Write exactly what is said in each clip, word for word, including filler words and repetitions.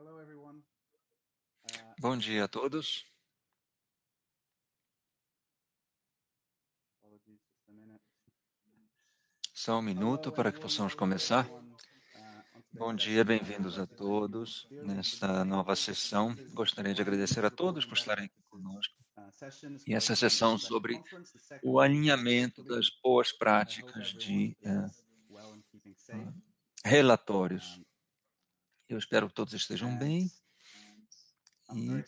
Hello, everyone. Bom dia a todos. Apologies, just a minute. Só um minuto para que possamos começar. Bom dia, bem-vindos a todos nesta nova sessão. Gostaria de agradecer a todos por estarem aqui conosco. E essa sessão sobre o alinhamento das boas práticas de uh, relatórios. Eu espero que todos estejam bem. E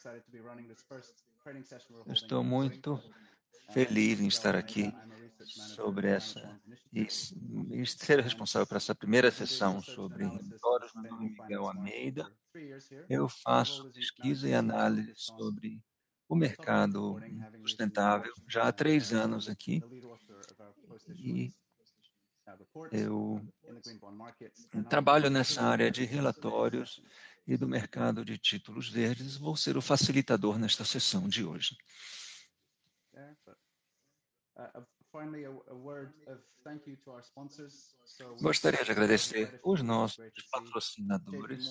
eu estou muito feliz em estar aqui sobre essa e, e ser responsável por essa primeira sessão sobre relatórios. Meu nome é Miguel Almeida. Eu faço pesquisa e análise sobre o mercado sustentável já há três anos aqui. E eu trabalho nessa área de relatórios e do mercado de títulos verdes. Vou ser o facilitador nesta sessão de hoje. Gostaria de agradecer os nossos patrocinadores,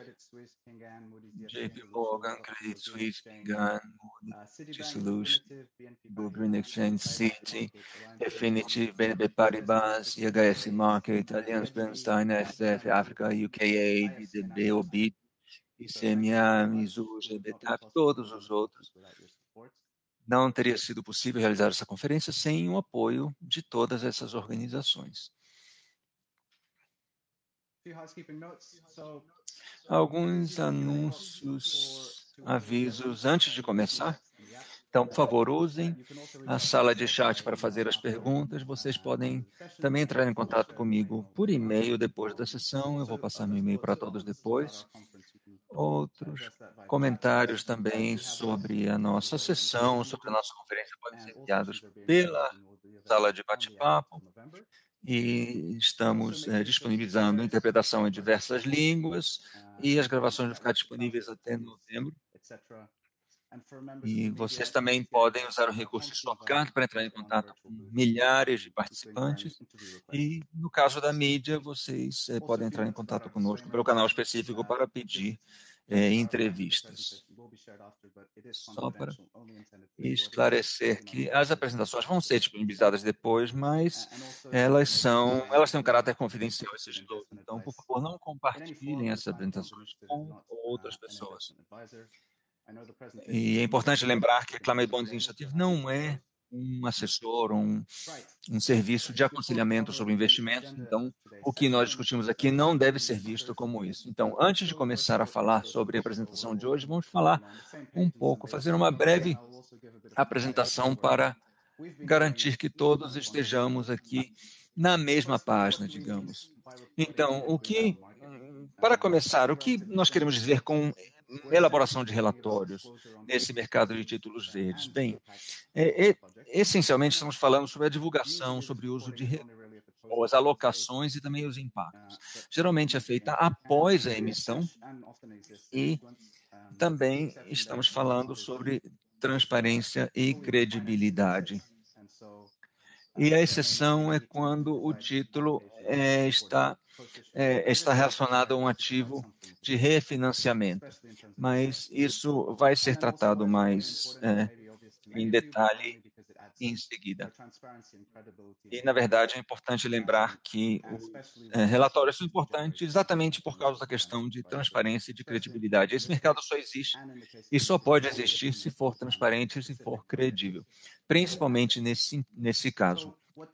J P Morgan, Credit Suisse, Ping An, Moody Solutions, Blue Green Exchange, Citi, Affinity, B N P Paribas, I H S Market, Allianz Bernstein, S F, África, U K A, D D B, O B I T, I C M A, Mizuho, G B T A P, todos os outros. Não teria sido possível realizar essa conferência sem o apoio de todas essas organizações. Alguns anúncios, avisos antes de começar. Então, por favor, usem a sala de chat para fazer as perguntas. Vocês podem também entrar em contato comigo por e-mail depois da sessão. Eu vou passar meu e-mail para todos depois. Outros comentários também sobre a nossa sessão, sobre a nossa conferência, podem ser enviados pela sala de bate-papo. E estamos é, disponibilizando interpretação em diversas línguas e as gravações vão ficar disponíveis até novembro. E vocês também podem usar o recurso Shortcut para entrar em contato com milhares de participantes. E, no caso da mídia, vocês é, podem entrar em contato conosco pelo canal específico para pedir é, entrevistas. Só para esclarecer que as apresentações vão ser disponibilizadas depois, mas elas são, elas têm um caráter confidencial e sigiloso. Então, por favor, não compartilhem essas apresentações com outras pessoas. E é importante lembrar que a Climate Bonds Initiative não é um assessor, um, um serviço de aconselhamento sobre investimentos. Então, o que nós discutimos aqui não deve ser visto como isso. Então, antes de começar a falar sobre a apresentação de hoje, vamos falar um pouco, fazer uma breve apresentação para garantir que todos estejamos aqui na mesma página, digamos. Então, o que, para começar, o que nós queremos dizer com elaboração de relatórios nesse mercado de títulos verdes? Bem, é, é, essencialmente estamos falando sobre a divulgação, sobre o uso de recursos, as alocações e também os impactos. Geralmente é feita após a emissão e também estamos falando sobre transparência e credibilidade. E a exceção é quando o título é, está, é, está relacionado a um ativo de refinanciamento. Mas isso vai ser tratado mais é, em detalhe em seguida. E, na verdade, é importante lembrar que os é, relatórios são importantes exatamente por causa da questão de transparência e de credibilidade. Esse mercado só existe e só pode existir se for transparente e se for credível, principalmente nesse, nesse caso.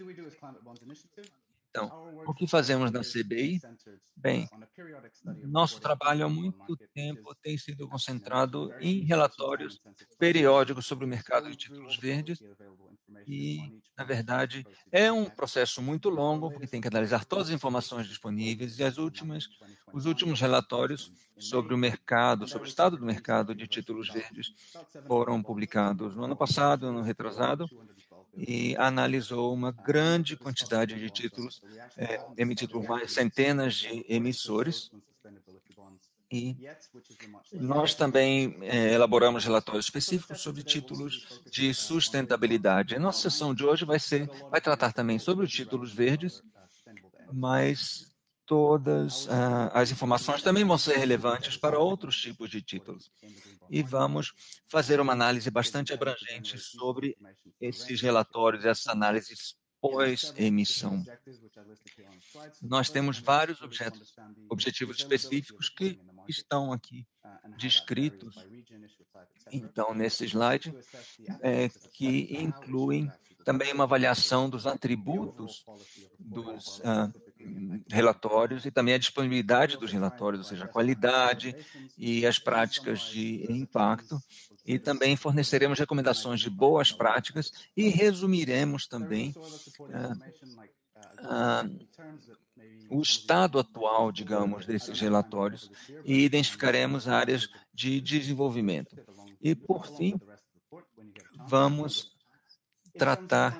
Então, o que fazemos na C B I? Bem, nosso trabalho há muito tempo tem sido concentrado em relatórios periódicos sobre o mercado de títulos verdes e, na verdade, é um processo muito longo, porque tem que analisar todas as informações disponíveis e as últimas, os últimos relatórios sobre o mercado, sobre o estado do mercado de títulos verdes foram publicados no ano passado, no ano retrasado, e analisou uma grande quantidade de títulos é, emitidos por mais centenas de emissores. E nós também é, elaboramos relatórios específicos sobre títulos de sustentabilidade. A nossa sessão de hoje vai ser, vai tratar também sobre os títulos verdes, mas todas uh, as informações também vão ser relevantes para outros tipos de títulos. E vamos fazer uma análise bastante abrangente sobre esses relatórios, essas análises pós-emissão. Nós temos vários objetos, objetivos específicos que estão aqui descritos, então, nesse slide, é, que incluem também uma avaliação dos atributos dos uh, relatórios e também a disponibilidade dos relatórios, ou seja, a qualidade e as práticas de impacto. E também forneceremos recomendações de boas práticas e resumiremos também uh, uh, o estado atual, digamos, desses relatórios e identificaremos áreas de desenvolvimento. E, por fim, vamos tratar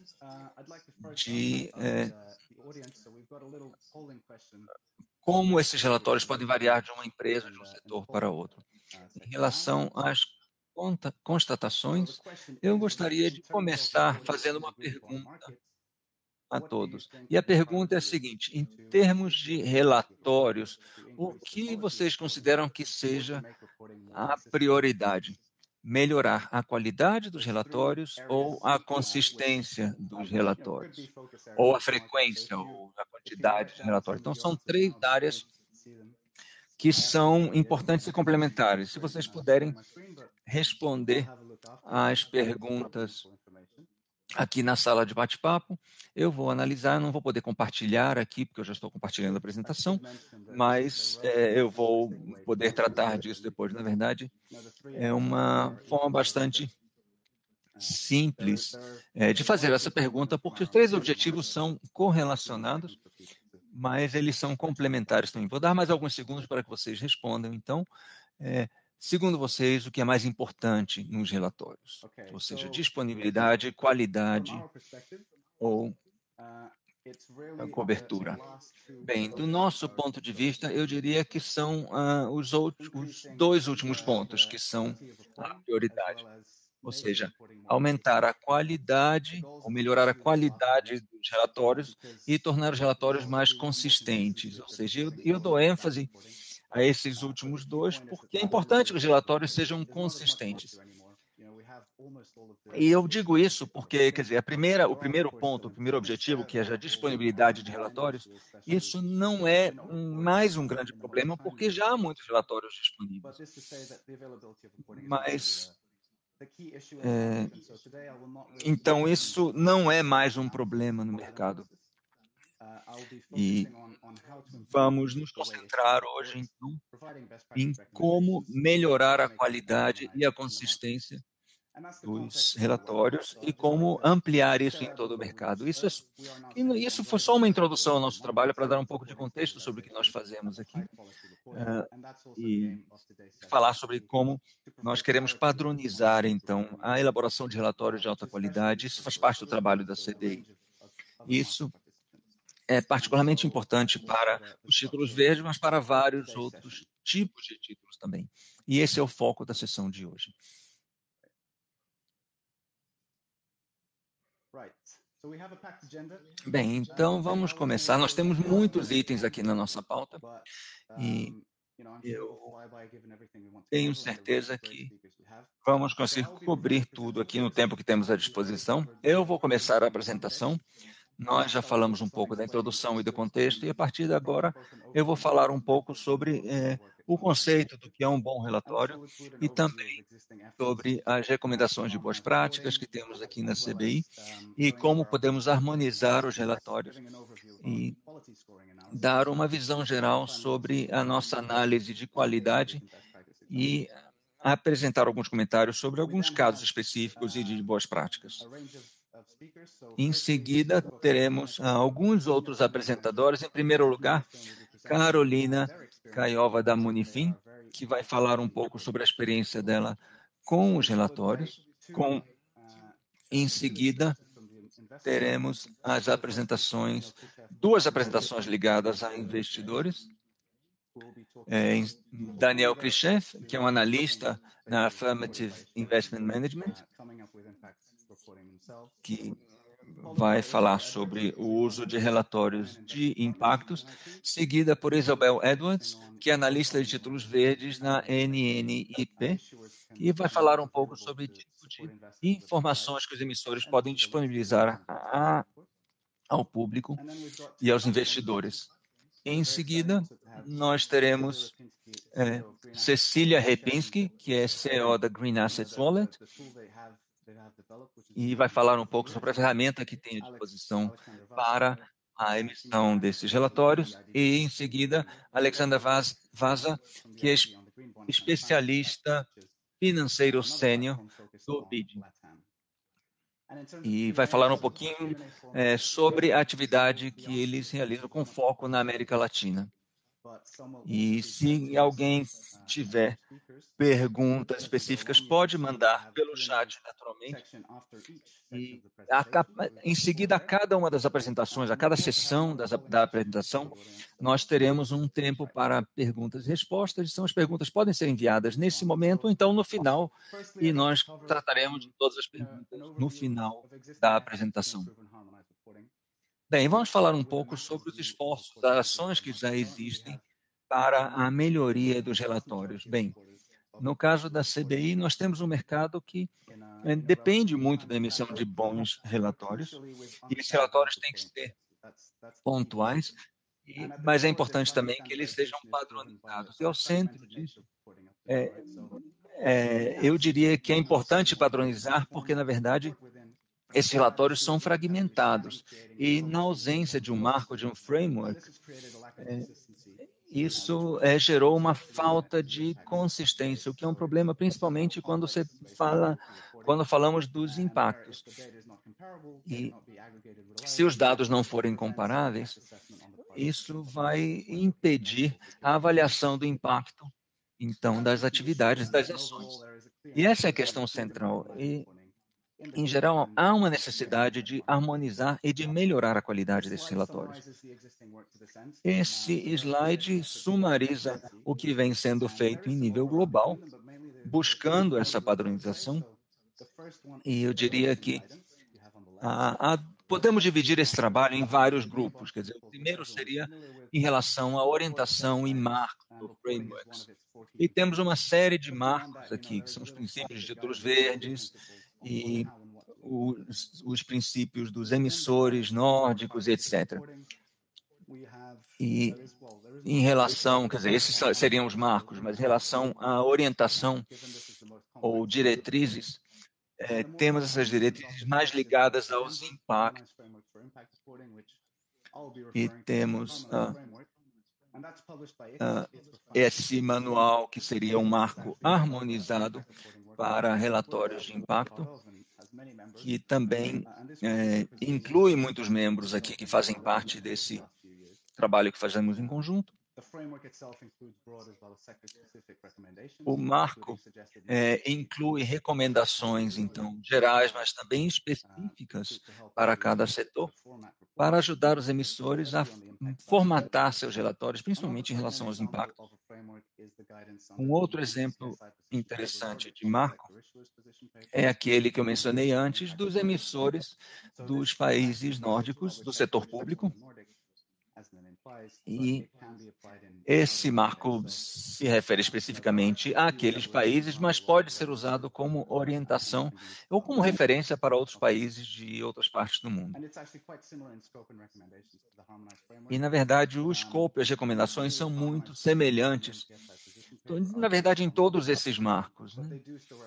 de é, como esses relatórios podem variar de uma empresa, de um setor para outro. Em relação às constatações, eu gostaria de começar fazendo uma pergunta a todos. E a pergunta é a seguinte: em termos de relatórios, o que vocês consideram que seja a prioridade? Melhorar a qualidade dos relatórios ou a consistência dos relatórios? Ou a frequência ou a quantidade de relatórios? Então, são três áreas que são importantes e complementares. Se vocês puderem responder às perguntas aqui na sala de bate-papo, eu vou analisar, não vou poder compartilhar aqui, porque eu já estou compartilhando a apresentação, mas é, eu vou poder tratar disso depois. Na verdade, é uma forma bastante simples é, de fazer essa pergunta, porque os três objetivos são correlacionados, mas eles são complementares também. Vou dar mais alguns segundos para que vocês respondam, então. É, Segundo vocês, o que é mais importante nos relatórios? Ou seja, disponibilidade, qualidade ou a cobertura? Bem, do nosso ponto de vista, eu diria que são uh, os, outros, os dois últimos pontos que são a prioridade. Ou seja, aumentar a qualidade ou melhorar a qualidade dos relatórios e tornar os relatórios mais consistentes. Ou seja, eu, eu dou ênfase a esses últimos dois, porque é importante que os relatórios sejam consistentes. E eu digo isso porque, quer dizer, a primeira, o primeiro ponto, o primeiro objetivo, que é a disponibilidade de relatórios, isso não é mais um grande problema, porque já há muitos relatórios disponíveis. Mas, é, então, isso não é mais um problema no mercado. E vamos nos concentrar hoje, então, em como melhorar a qualidade e a consistência dos relatórios e como ampliar isso em todo o mercado. Isso, é, isso foi só uma introdução ao nosso trabalho para dar um pouco de contexto sobre o que nós fazemos aqui uh, e falar sobre como nós queremos padronizar, então, a elaboração de relatórios de alta qualidade. Isso faz parte do trabalho da C D I. Isso é particularmente importante para os títulos verdes, mas para vários outros tipos de títulos também. E esse é o foco da sessão de hoje. Bem, então vamos começar. Nós temos muitos itens aqui na nossa pauta e eu tenho certeza que vamos conseguir cobrir tudo aqui no tempo que temos à disposição. Eu vou começar a apresentação. Nós já falamos um pouco da introdução e do contexto, e a partir de agora eu vou falar um pouco sobre é, o conceito do que é um bom relatório e também sobre as recomendações de boas práticas que temos aqui na C B I e como podemos harmonizar os relatórios e dar uma visão geral sobre a nossa análise de qualidade e apresentar alguns comentários sobre alguns casos específicos e de boas práticas. Em seguida, teremos ah, alguns outros apresentadores. Em primeiro lugar, Carolina Caiova da Munifim, que vai falar um pouco sobre a experiência dela com os relatórios. Com, em seguida, teremos as apresentações, duas apresentações ligadas a investidores. É, Daniel Khrushchev, que é um analista na Affirmative Investment Management, que vai falar sobre o uso de relatórios de impactos, seguida por Isabel Edwards, que é analista de títulos verdes na N N I P, e vai falar um pouco sobre o tipo de informações que os emissores podem disponibilizar a, ao público e aos investidores. Em seguida, nós teremos é, Cecília Repinski, que é C E O da Green Assets Wallet, e vai falar um pouco sobre a ferramenta que tem à disposição para a emissão desses relatórios. E, em seguida, Alexandra Vaza, que é especialista financeiro sênior do B I D. E vai falar um pouquinho é, sobre a atividade que eles realizam com foco na América Latina. E se alguém tiver perguntas específicas, pode mandar pelo chat, naturalmente. E a, em seguida, a cada uma das apresentações, a cada sessão das, da apresentação, nós teremos um tempo para perguntas e respostas. Então, as perguntas podem ser enviadas nesse momento ou então no final, e nós trataremos de todas as perguntas no final da apresentação. Bem, vamos falar um pouco sobre os esforços, as ações que já existem para a melhoria dos relatórios. Bem, no caso da C B I, nós temos um mercado que é, depende muito da emissão de bons relatórios, e esses relatórios têm que ser pontuais, e, mas é importante também que eles sejam padronizados. E ao centro disso, é, é, eu diria que é importante padronizar, porque, na verdade, esses relatórios são fragmentados, e na ausência de um marco, de um framework, é, isso é, gerou uma falta de consistência, o que é um problema principalmente quando você fala, quando falamos dos impactos. E se os dados não forem comparáveis, isso vai impedir a avaliação do impacto, então, das atividades, das ações. E essa é a questão central. E, em geral, há uma necessidade de harmonizar e de melhorar a qualidade desses relatórios. Esse slide sumariza o que vem sendo feito em nível global, buscando essa padronização, e eu diria que a, a, podemos dividir esse trabalho em vários grupos. Quer dizer, o primeiro seria em relação à orientação e marcos do frameworks. E temos uma série de marcos aqui, que são os princípios de títulos verdes e os, os princípios dos emissores nórdicos, etcétera. E em relação, quer dizer, esses seriam os marcos, mas em relação à orientação ou diretrizes, é, temos essas diretrizes mais ligadas aos impactos. E temos uh, uh, esse manual, que seria um marco harmonizado para relatórios de impacto, que também é, inclui muitos membros aqui que fazem parte desse trabalho que fazemos em conjunto. O marco é, inclui recomendações, então, gerais, mas também específicas para cada setor, para ajudar os emissores a formatar seus relatórios, principalmente em relação aos impactos. Um outro exemplo interessante de marco é aquele que eu mencionei antes, dos emissores dos países nórdicos, do setor público. E esse marco se refere especificamente àqueles países, mas pode ser usado como orientação ou como referência para outros países de outras partes do mundo. E, na verdade, o escopo e as recomendações são muito semelhantes, na verdade, em todos esses marcos, né?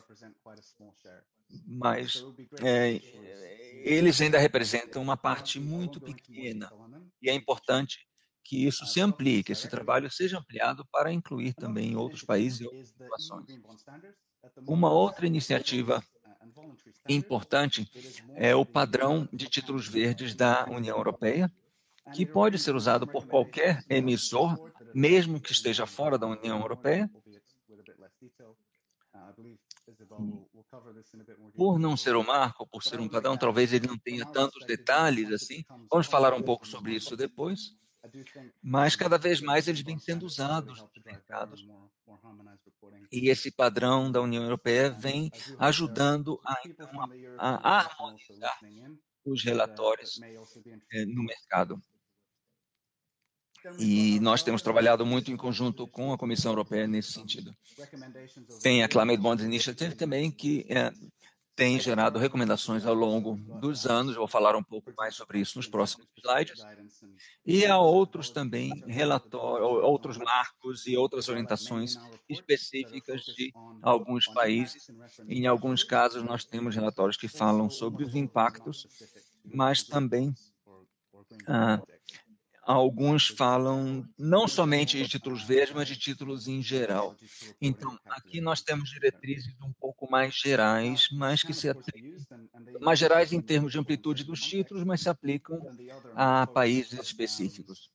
Mas é, eles ainda representam uma parte muito pequena, e é importante que isso se amplie, que esse trabalho seja ampliado para incluir também outros países e outras situações. Uma outra iniciativa importante é o padrão de títulos verdes da União Europeia, que pode ser usado por qualquer emissor, mesmo que esteja fora da União Europeia. Por não ser o marco, por ser um padrão, talvez ele não tenha tantos detalhes assim. Vamos falar um pouco sobre isso depois. Mas cada vez mais eles vêm sendo usados nos mercados. E esse padrão da União Europeia vem ajudando a, então, a, a harmonizar os relatórios eh, no mercado. E nós temos trabalhado muito em conjunto com a Comissão Europeia nesse sentido. Tem a Climate Bonds Initiative também, que é, tem gerado recomendações ao longo dos anos. Eu vou falar um pouco mais sobre isso nos próximos slides. E há outros também relatórios, outros marcos e outras orientações específicas de alguns países. Em alguns casos, nós temos relatórios que falam sobre os impactos, mas também ah, alguns falam não somente de títulos verdes, mas de títulos em geral. Então, aqui nós temos diretrizes um pouco mais gerais, mas que se aplicam, mais gerais em termos de amplitude dos títulos, mas se aplicam a países específicos.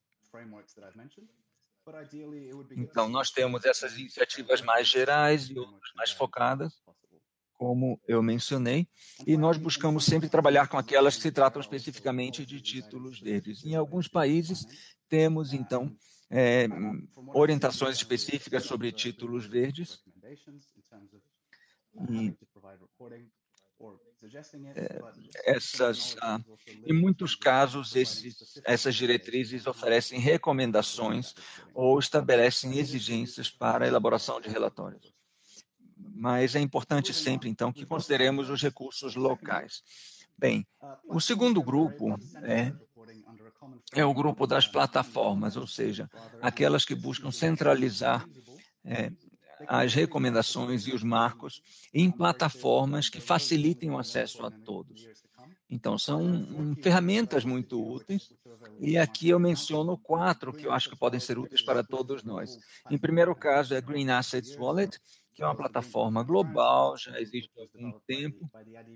Então, nós temos essas iniciativas mais gerais e outras mais focadas, como eu mencionei, e nós buscamos sempre trabalhar com aquelas que se tratam especificamente de títulos verdes. Em alguns países, temos, então, é, orientações específicas sobre títulos verdes, e é, essas, ah, em muitos casos, esses, essas diretrizes oferecem recomendações ou estabelecem exigências para a elaboração de relatórios. Mas é importante sempre, então, que consideremos os recursos locais. Bem, o segundo grupo é, é o grupo das plataformas, ou seja, aquelas que buscam centralizar é, as recomendações e os marcos em plataformas que facilitem o acesso a todos. Então, são um, ferramentas muito úteis, e aqui eu menciono quatro que eu acho que podem ser úteis para todos nós. Em primeiro caso, é a Green Assets Wallet, que é uma plataforma global, já existe há algum tempo.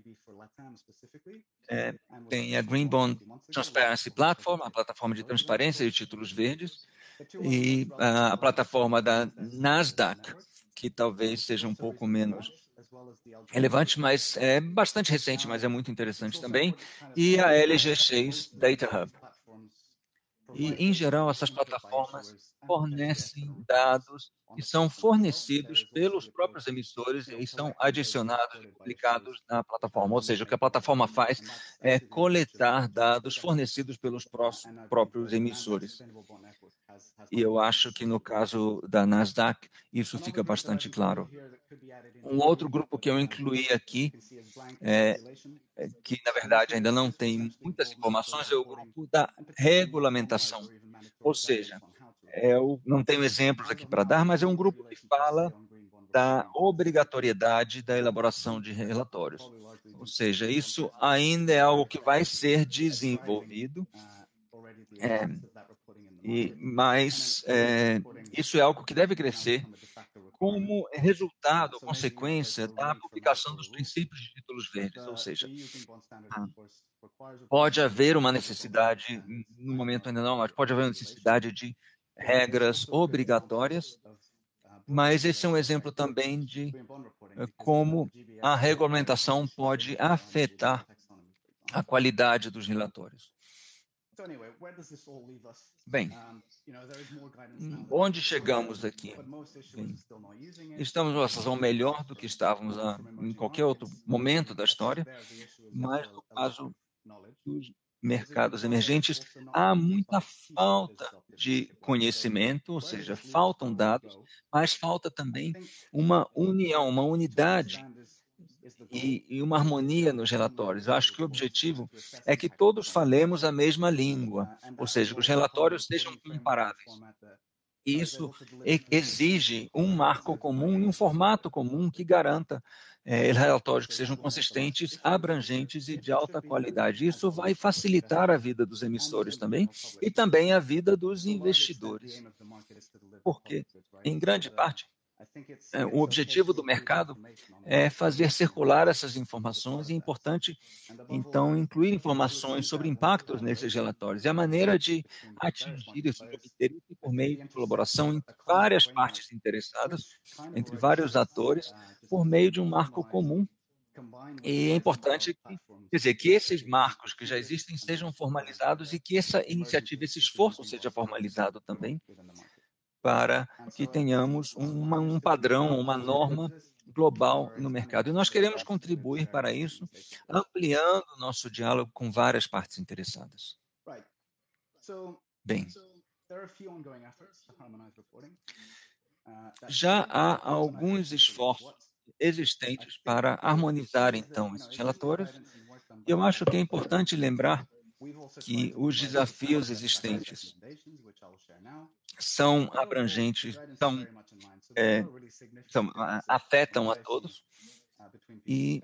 É, tem a Green Bond Transparency Platform, a plataforma de transparência de títulos verdes, e a, a plataforma da Nasdaq, que talvez seja um pouco menos relevante, mas é bastante recente, mas é muito interessante também, e a L G X Data Hub. E, em geral, essas plataformas fornecem dados que são fornecidos pelos próprios emissores e são adicionados e publicados na plataforma. Ou seja, o que a plataforma faz é coletar dados fornecidos pelos próprios emissores. E eu acho que, no caso da Nasdaq, isso fica bastante claro. Um outro grupo que eu incluí aqui, é, que, na verdade, ainda não tem muitas informações, é o grupo da regulamentação. Ou seja, é o, não tenho exemplos aqui para dar, mas é um grupo que fala da obrigatoriedade da elaboração de relatórios. Ou seja, isso ainda é algo que vai ser desenvolvido, é, e, mas é, isso é algo que deve crescer como resultado, consequência da publicação dos princípios de títulos verdes, ou seja, pode haver uma necessidade, no momento ainda não, mas pode haver uma necessidade de regras obrigatórias, mas esse é um exemplo também de como a regulamentação pode afetar a qualidade dos relatórios. Bem, onde chegamos aqui? Bem, estamos numa situação melhor do que estávamos a, em qualquer outro momento da história, mas no caso dos mercados emergentes, há muita falta de conhecimento, ou seja, faltam dados, mas falta também uma união, uma unidade e, e uma harmonia nos relatórios. Eu acho que o objetivo é que todos falemos a mesma língua, ou seja, que os relatórios sejam comparáveis. Isso exige um marco comum e um formato comum que garanta é, relatórios que sejam consistentes, abrangentes e de alta qualidade. Isso vai facilitar a vida dos emissores também e também a vida dos investidores, porque, em grande parte, é, o objetivo do mercado é fazer circular essas informações e é importante, então, incluir informações sobre impactos nesses relatórios. E a maneira de atingir esse objetivo é por meio de colaboração entre várias partes interessadas, entre vários atores, por meio de um marco comum. E é importante que, quer dizer, que esses marcos que já existem sejam formalizados e que essa iniciativa, esse esforço seja formalizado também, para que tenhamos uma, um padrão, uma norma global no mercado. E nós queremos contribuir para isso, ampliando o nosso diálogo com várias partes interessadas. Bem, já há alguns esforços existentes para harmonizar, então, esses relatórios, e eu acho que é importante lembrar que os desafios existentes são abrangentes, são, é, são, afetam a todos, e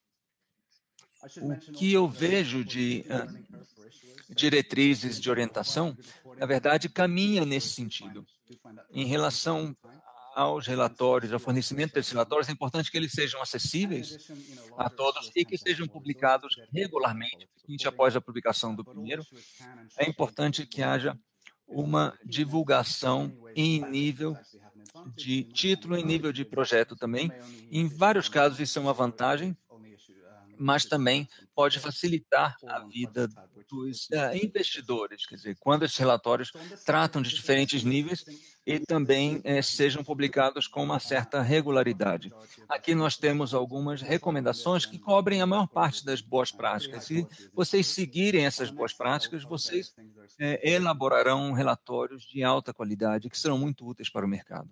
o que eu vejo de uh, diretrizes de orientação, na verdade, caminha nesse sentido. Em relação aos relatórios, ao fornecimento desses relatórios, é importante que eles sejam acessíveis a todos e que sejam publicados regularmente, principalmente após a publicação do primeiro. É importante que haja uma divulgação em nível de título, em nível de projeto também. Em vários casos, isso é uma vantagem, mas também pode facilitar a vida dos uh, investidores, quer dizer, quando esses relatórios tratam de diferentes níveis e também eh, sejam publicados com uma certa regularidade. Aqui nós temos algumas recomendações que cobrem a maior parte das boas práticas. Se vocês seguirem essas boas práticas, vocês eh, elaborarão relatórios de alta qualidade que serão muito úteis para o mercado.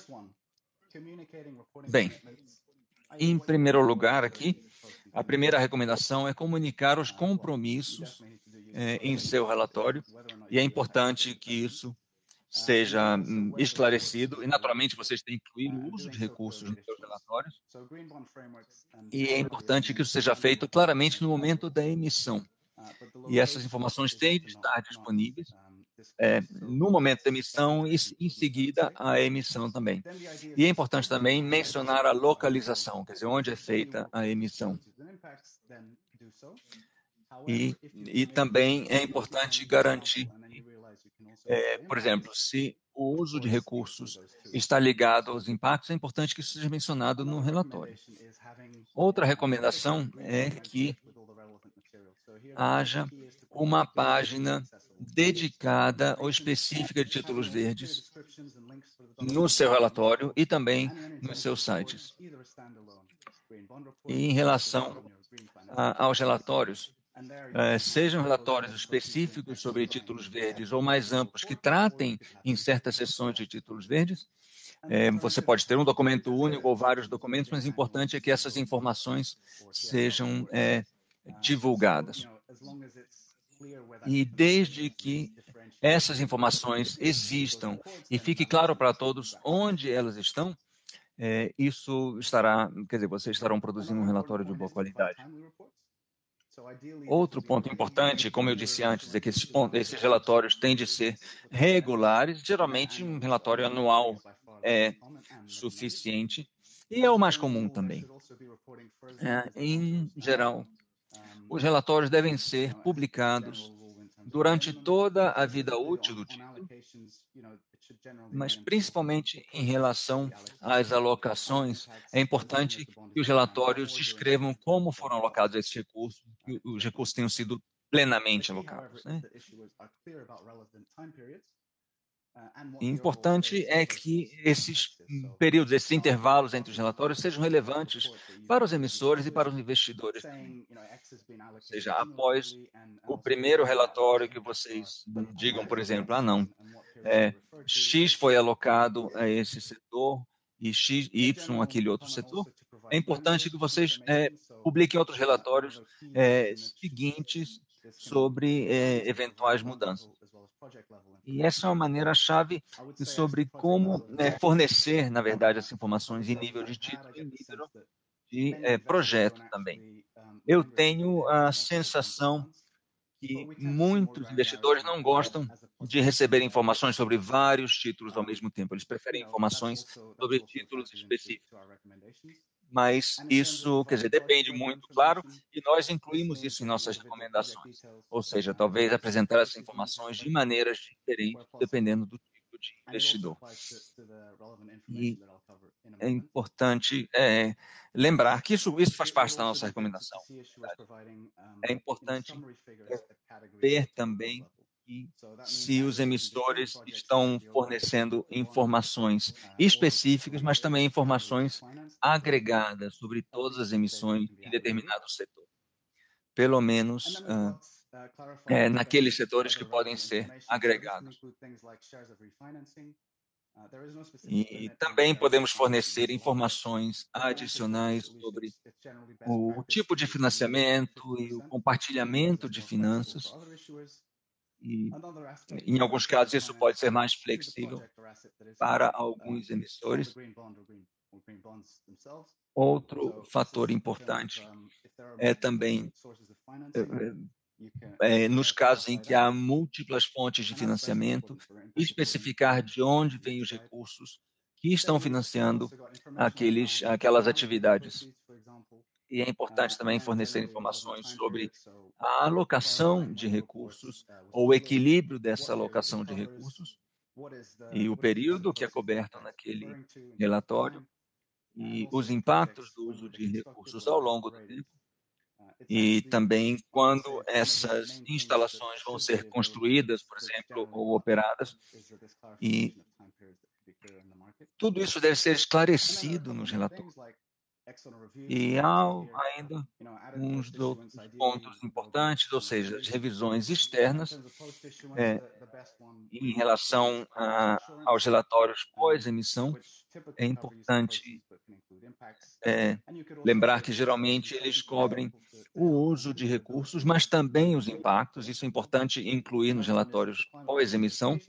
Bem, em primeiro lugar aqui, a primeira recomendação é comunicar os compromissos eh, em seu relatório, e é importante que isso seja hum, esclarecido, e naturalmente vocês têm que incluir o uso de recursos nos seus relatórios, e é importante que isso seja feito claramente no momento da emissão. E essas informações têm de estar disponíveis é, no momento da emissão e em seguida a emissão também. E é importante também mencionar a localização, quer dizer, onde é feita a emissão. E, e também é importante garantir, é, por exemplo, se o uso de recursos está ligado aos impactos, é importante que isso seja mencionado no relatório. Outra recomendação é que haja uma página dedicada ou específica de títulos verdes no seu relatório e também nos seus sites. E em relação a, aos relatórios, eh, sejam relatórios específicos sobre títulos verdes ou mais amplos que tratem em certas seções de títulos verdes, eh, você pode ter um documento único ou vários documentos, mas o importante é que essas informações sejam eh, divulgadas. E desde que essas informações existam e fique claro para todos onde elas estão, é, isso estará, quer dizer, vocês estarão produzindo um relatório de boa qualidade. Outro ponto importante, como eu disse antes, é que esses, pontos, esses relatórios têm de ser regulares. Geralmente, um relatório anual é suficiente e é o mais comum também. É, em geral, os relatórios devem ser publicados durante toda a vida útil do título, mas principalmente em relação às alocações, é importante que os relatórios descrevam como foram alocados esses recursos, que os recursos tenham sido plenamente alocados, né? E importante é que esses períodos, esses intervalos entre os relatórios sejam relevantes para os emissores e para os investidores também. Ou seja, após o primeiro relatório que vocês digam, por exemplo, ah, não, é, X foi alocado a esse setor e X, Y aquele outro setor, é importante que vocês é, publiquem outros relatórios é, seguintes sobre é, eventuais mudanças. E essa é uma maneira-chave sobre como né, fornecer, na verdade, essas informações em nível de título e em nível de é, projeto também. Eu tenho a sensação que muitos investidores não gostam de receber informações sobre vários títulos ao mesmo tempo. Eles preferem informações sobre títulos específicos. Mas isso, quer dizer, depende muito, claro, e nós incluímos isso em nossas recomendações. Ou seja, talvez apresentar essas informações de maneiras diferentes, dependendo do tipo de investidor. E é importante é, lembrar que isso, isso faz parte da nossa recomendação. É importante ver também e se os emissores estão fornecendo informações específicas, mas também informações agregadas sobre todas as emissões em determinado setor. Pelo menos uh, é, naqueles setores que podem ser agregados. E também podemos fornecer informações adicionais sobre o tipo de financiamento e o compartilhamento de finanças. E, em alguns casos, isso pode ser mais flexível para alguns emissores. Outro fator importante é também é, é, nos casos em que há múltiplas fontes de financiamento, especificar de onde vêm os recursos que estão financiando aqueles, aquelas atividades. E é importante também fornecer informações sobre a alocação de recursos ou o equilíbrio dessa alocação de recursos e o período que é coberto naquele relatório e os impactos do uso de recursos ao longo do tempo e também quando essas instalações vão ser construídas, por exemplo, ou operadas. E tudo isso deve ser esclarecido nos relatórios. E há ainda uns outros pontos importantes, ou seja, as revisões externas é, em relação a, aos relatórios pós-emissão. É importante é, lembrar que geralmente eles cobrem o uso de recursos, mas também os impactos. Isso é importante incluir nos relatórios pós-emissão.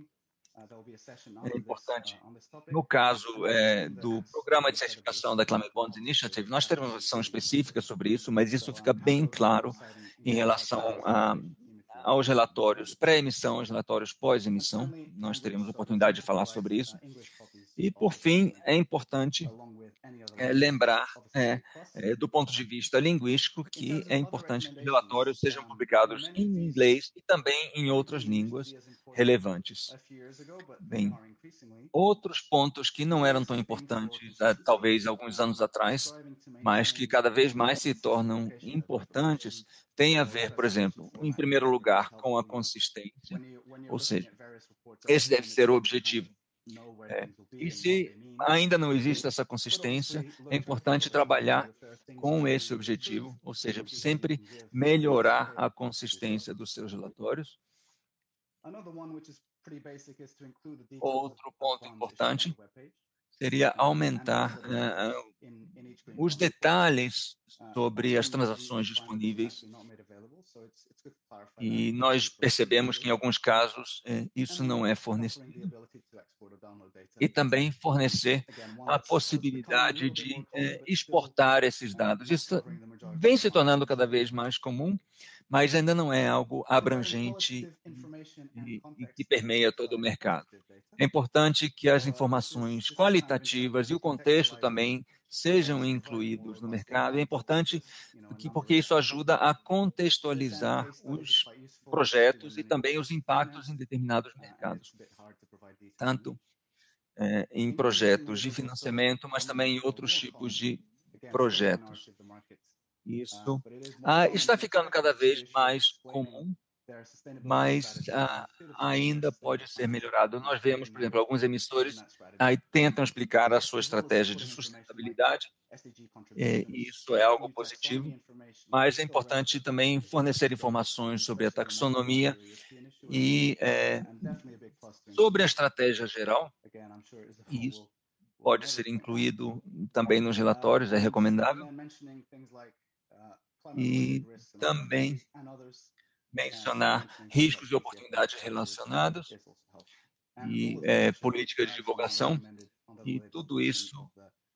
É importante. No caso é, do programa de certificação da Climate Bonds Initiative, nós teremos uma sessão específica sobre isso, mas isso fica bem claro em relação a, aos relatórios pré-emissão, aos relatórios pós-emissão. Nós teremos oportunidade de falar sobre isso. E, por fim, é importante é, lembrar, é, é, do ponto de vista linguístico, que é importante que os relatórios sejam publicados em inglês e também em outras línguas relevantes. Bem, outros pontos que não eram tão importantes, talvez alguns anos atrás, mas que cada vez mais se tornam importantes, têm a ver, por exemplo, em primeiro lugar, com a consistência, ou seja, esse deve ser o objetivo. É. E se ainda não existe essa consistência, é importante trabalhar com esse objetivo, ou seja, sempre melhorar a consistência dos seus relatórios. Outro ponto importante seria aumentar uh, os detalhes sobre as transações disponíveis. E nós percebemos que, em alguns casos, eh, isso não é fornecido. E também fornecer a possibilidade de eh, exportar esses dados. Isso vem se tornando cada vez mais comum, mas ainda não é algo abrangente e, e que permeia todo o mercado. É importante que as informações qualitativas e o contexto também sejam incluídos no mercado. É importante que, porque isso ajuda a contextualizar os projetos e também os impactos em determinados mercados, tanto é, em projetos de financiamento, mas também em outros tipos de projetos. Isso ah, está ficando cada vez mais comum, mas ah, ainda pode ser melhorado. Nós vemos, por exemplo, alguns emissores aí tentam explicar a sua estratégia de sustentabilidade, e isso é algo positivo, mas é importante também fornecer informações sobre a taxonomia e é, sobre a estratégia geral, e isso pode ser incluído também nos relatórios, é recomendável, e também mencionar riscos e oportunidades relacionados e é, política de divulgação, e tudo isso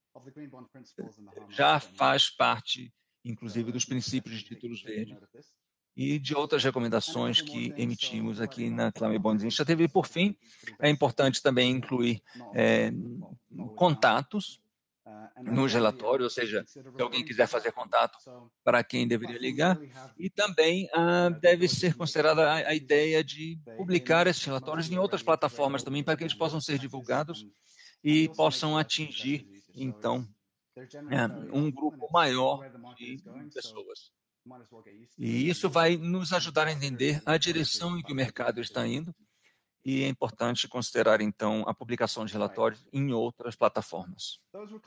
já faz parte, inclusive, dos princípios de títulos verdes e de outras recomendações que emitimos aqui na Climate Bonds Initiative. E, por fim, é importante também incluir é, contatos nos relatórios, ou seja, se alguém quiser fazer contato, para quem deveria ligar, e também ah, deve ser considerada a, a ideia de publicar esses relatórios em outras plataformas também, para que eles possam ser divulgados e possam atingir, então, é, um grupo maior de pessoas. E isso vai nos ajudar a entender a direção em que o mercado está indo, e é importante considerar, então, a publicação de relatórios em outras plataformas.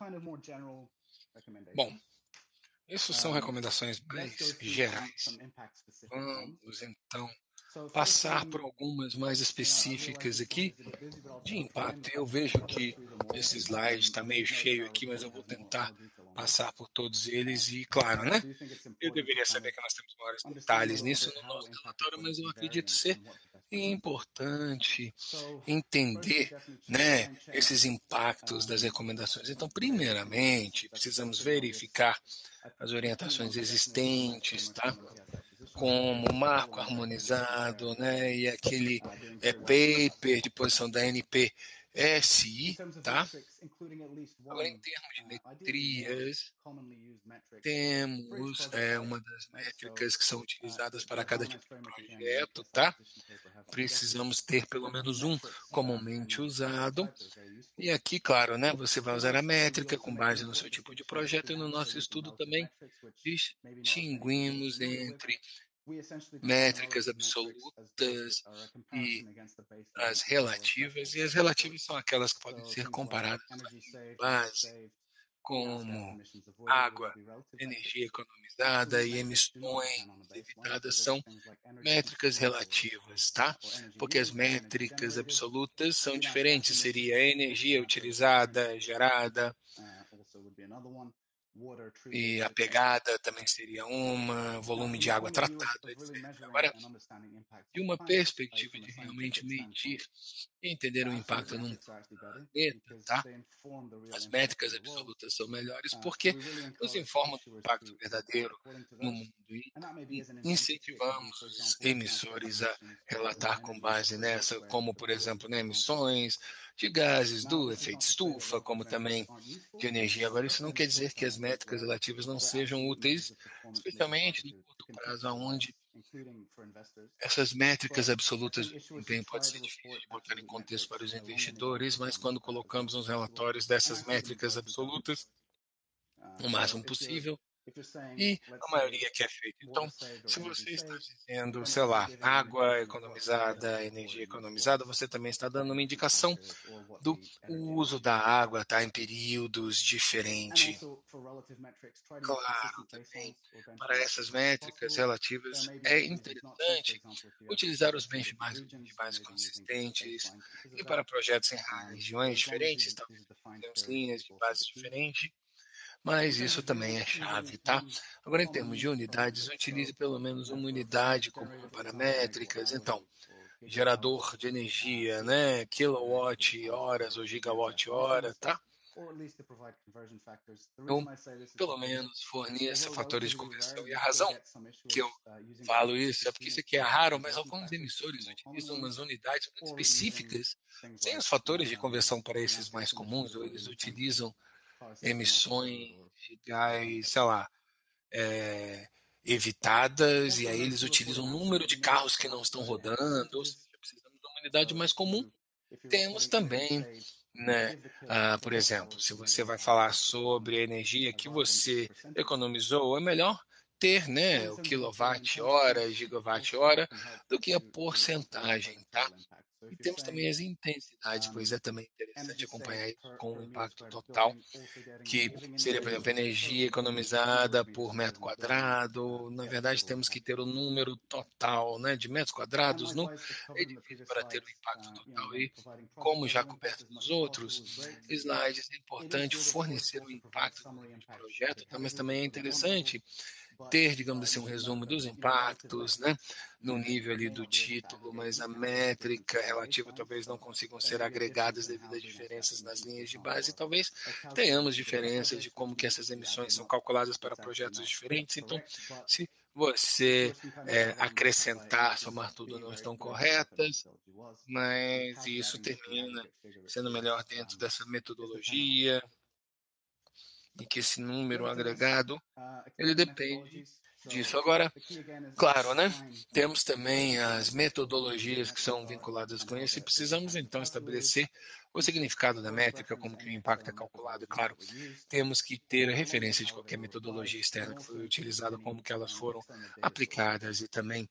Bom, isso são recomendações mais gerais. Vamos, então, passar por algumas mais específicas aqui de impacto. Eu vejo que esse slide está meio cheio aqui, mas eu vou tentar passar por todos eles e, claro, né? Eu deveria saber que nós temos maiores detalhes nisso no nosso relatório, mas eu acredito ser importante entender, né, esses impactos das recomendações. Então, primeiramente, precisamos verificar as orientações existentes, tá? Como o marco harmonizado, né, e aquele é, paper de posição da N P S I, tá? Agora, em termos de metrias, temos é, uma das métricas que são utilizadas para cada tipo de projeto, tá? Precisamos ter pelo menos um comumente usado. E aqui, claro, né, você vai usar a métrica com base no seu tipo de projeto, e no nosso estudo também distinguimos entre métricas absolutas e as relativas, e as relativas são aquelas que podem ser comparadas em base, como água, energia economizada e emissões evitadas são métricas relativas, tá? Porque as métricas absolutas são diferentes, seria a energia utilizada, gerada, e a pegada também seria uma, volume de água tratado, etcétera. Agora, de uma perspectiva de realmente medir e entender o impacto num planeta, tá? As métricas absolutas são melhores porque nos informam do impacto verdadeiro no mundo e incentivamos os emissores a relatar com base nessa, como, por exemplo, né, emissões de gases do efeito estufa, como também de energia. Agora, isso não quer dizer que as métricas relativas não sejam úteis, especialmente no curto prazo, onde essas métricas absolutas de desempenho pode ser difícil de botar em contexto para os investidores, mas quando colocamos nos relatórios dessas métricas absolutas, o máximo possível, e a maioria que é feita. Então, se você está dizendo, sei lá, água economizada, energia economizada, você também está dando uma indicação do uso da água, tá, em períodos diferentes. Claro, também, para essas métricas relativas, é interessante utilizar os benchmarks de base consistentes, e para projetos em regiões diferentes, talvez temos linhas de base diferentes, mas isso também é chave, tá? Agora, em termos de unidades, utilize pelo menos uma unidade comum para métricas. Então, gerador de energia, né? Kilowatt horas ou gigawatt hora, tá? Ou, pelo menos, forneça fatores de conversão. E a razão que eu falo isso é porque isso aqui é raro, mas alguns emissores utilizam umas unidades muito específicas sem os fatores de conversão para esses mais comuns, ou eles utilizam emissões de gás, sei lá, é, evitadas, e aí eles utilizam o número de carros que não estão rodando, ou seja, precisamos de uma unidade mais comum. Temos também, né, ah, por exemplo, se você vai falar sobre a energia que você economizou, é melhor ter, né, o quilowatt-hora, gigawatt-hora, do que a porcentagem, tá? E temos também as intensidades, pois é também interessante acompanhar isso com o impacto total, que seria, por exemplo, energia economizada por metro quadrado. Na verdade, temos que ter o número total, né, de metros quadrados no edifício para ter o impacto total. E, como já coberto nos outros slides, é importante fornecer o impacto do projeto, tá? Mas também é interessante ter, digamos assim, um resumo dos impactos, né, no nível ali do título, mas a métrica relativa talvez não consigam ser agregadas devido a diferenças nas linhas de base, e talvez tenhamos diferenças de como que essas emissões são calculadas para projetos diferentes. Então, se você é, acrescentar, somar tudo, não estão corretas, mas isso termina sendo melhor dentro dessa metodologia, e que esse número agregado ele depende disso. Agora, claro, né? Temos também as metodologias que são vinculadas com isso e precisamos então estabelecer o significado da métrica, como que o impacto é calculado. E claro, temos que ter a referência de qualquer metodologia externa que foi utilizada, como que elas foram aplicadas e também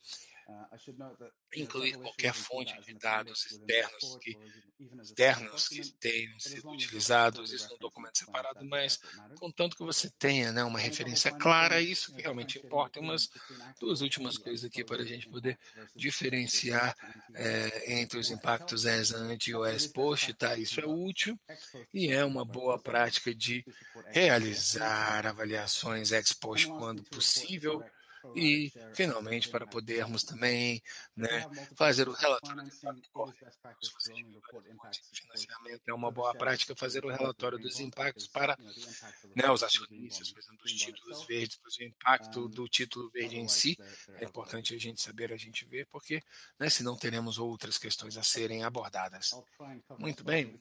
incluir qualquer fonte de dados externos que externos que tenham sido utilizados, isso num documento separado, mas contanto que você tenha, né, uma referência clara, isso que realmente importa. E umas duas últimas coisas aqui para a gente poder diferenciar é, entre os impactos ex ante e o ex post, tá? Isso é útil e é uma boa prática de realizar avaliações ex post quando possível. E, finalmente, para podermos também, né, fazer o relatório do impacto correto. Se você tiver várias fontes de financiamento, é uma boa prática fazer o relatório dos impactos para, né, os acionistas, por exemplo, dos títulos verdes, pois o impacto do título verde em si é importante a gente saber, a gente ver, porque, né, senão teremos outras questões a serem abordadas. Muito bem,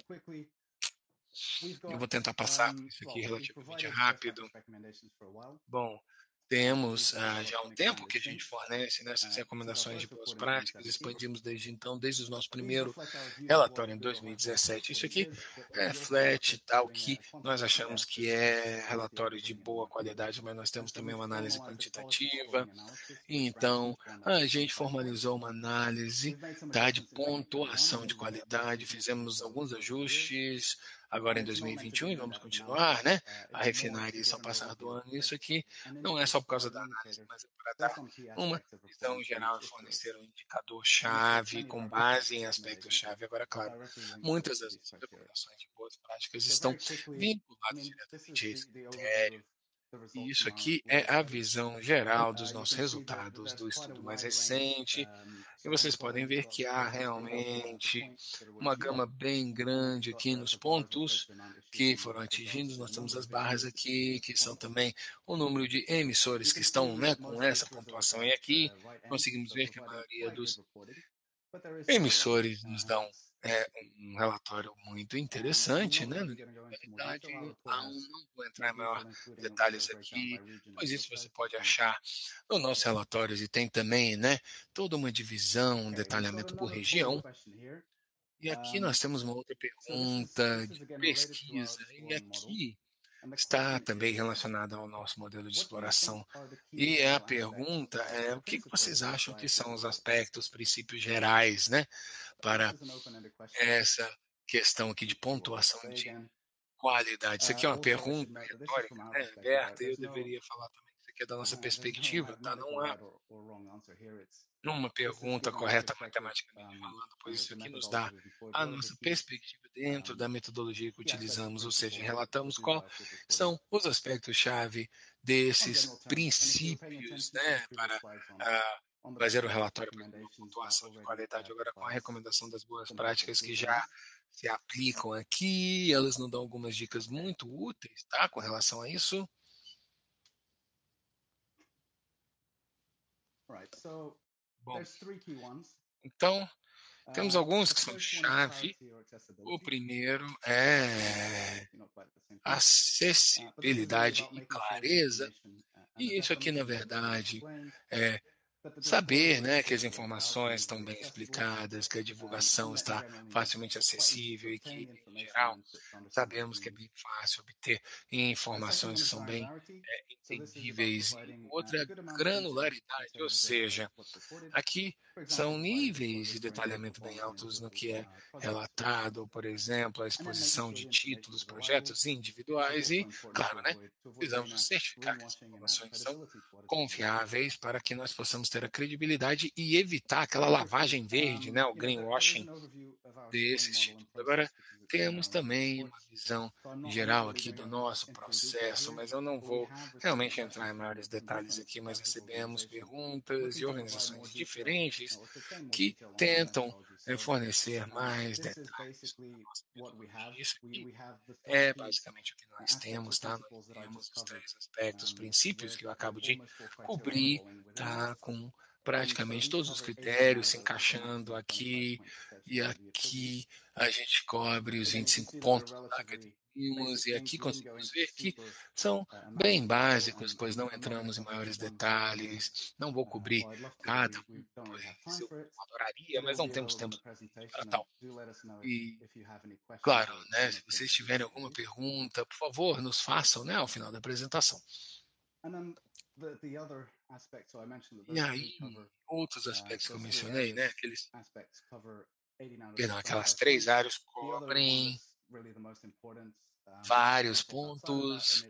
eu vou tentar passar por isso aqui relativamente rápido. Bom, temos ah, já há um tempo que a gente fornece nessas recomendações de boas práticas, expandimos desde então, desde o nosso primeiro relatório em dois mil e dezessete. Isso aqui reflete tal que nós achamos que é relatório de boa qualidade, mas nós temos também uma análise quantitativa. Então, a gente formalizou uma análise, tá, de pontuação de qualidade, fizemos alguns ajustes agora em dois mil e vinte e um e vamos continuar, né, a refinar isso ao passar do ano. Isso aqui não é só por causa da análise, mas é para dar uma visão geral e fornecer um indicador-chave com base em aspectos-chave. Agora, claro, muitas das nossas recomendações de boas práticas estão vinculadas diretamente a esse critério. E isso aqui é a visão geral dos nossos resultados do estudo mais recente. E vocês podem ver que há realmente uma gama bem grande aqui nos pontos que foram atingidos. Nós temos as barras aqui, que são também o número de emissores que estão, né, com essa pontuação. E aqui conseguimos ver que a maioria dos emissores nos dão é, um relatório muito interessante, né, no nível de qualidade. Há um, não vou entrar em maior detalhes aqui, pois isso você pode achar no nosso relatório e tem também, né, toda uma divisão, um detalhamento por região. E aqui nós temos uma outra pergunta de pesquisa, e aqui está também relacionada ao nosso modelo de exploração. E a pergunta é: o que vocês acham que são os aspectos, princípios gerais, né, para essa questão aqui de pontuação de qualidade? Isso aqui é uma pergunta retórica, né, aberta, e eu deveria falar também que isso aqui é da nossa perspectiva, tá? Não há uma pergunta correta matematicamente falando, pois isso aqui nos dá a nossa perspectiva dentro da metodologia que utilizamos, ou seja, relatamos quais são os aspectos-chave desses princípios, né, para ah, fazer o relatório para uma pontuação de qualidade. Agora, com a recomendação das boas práticas que já se aplicam aqui, elas nos dão algumas dicas muito úteis, tá, com relação a isso. Bom, então, temos alguns que são chave. O primeiro é acessibilidade e clareza. E isso aqui, na verdade, é saber, né, que as informações estão bem explicadas, que a divulgação está facilmente acessível e que, em geral, sabemos que é bem fácil obter informações que são bem é, entendíveis. E outra, granularidade, ou seja, aqui são níveis de detalhamento bem altos no que é relatado, por exemplo, a exposição de títulos, projetos individuais e, claro, né, precisamos certificar que as informações são confiáveis para que nós possamos ter a credibilidade e evitar aquela lavagem verde, né, o greenwashing desses títulos. Agora, temos também uma visão geral aqui do nosso processo, mas eu não vou realmente entrar em maiores detalhes aqui, mas recebemos perguntas de organizações diferentes que tentam eh, fornecer mais detalhes sobre a nossa metodologia. Isso aqui é basicamente o que nós temos, tá? Nós temos os três aspectos, princípios que eu acabo de cobrir, tá? Com praticamente todos os critérios se encaixando aqui e aqui a gente cobre os vinte e cinco pontos da academia. vimos, e aqui conseguimos ver que são bem básicos, pois não entramos em maiores detalhes, não vou cobrir cada um, pois eu adoraria, mas não temos tempo para tal. E, claro, né, se vocês tiverem alguma pergunta, por favor, nos façam, né, ao final da apresentação. E aí, outros aspectos que eu mencionei, né, aqueles, perdão, aquelas três áreas cobrem vários pontos.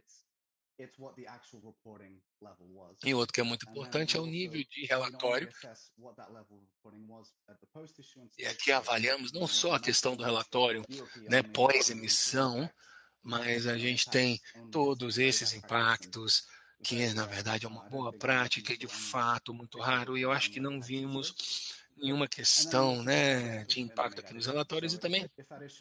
E outro que é muito importante é o nível de relatório. E aqui avaliamos não só a questão do relatório, né, pós-emissão, mas a gente tem todos esses impactos, que na verdade é uma boa prática e de fato muito raro, e eu acho que não vimos nenhuma questão, né, de impacto aqui nos relatórios, e também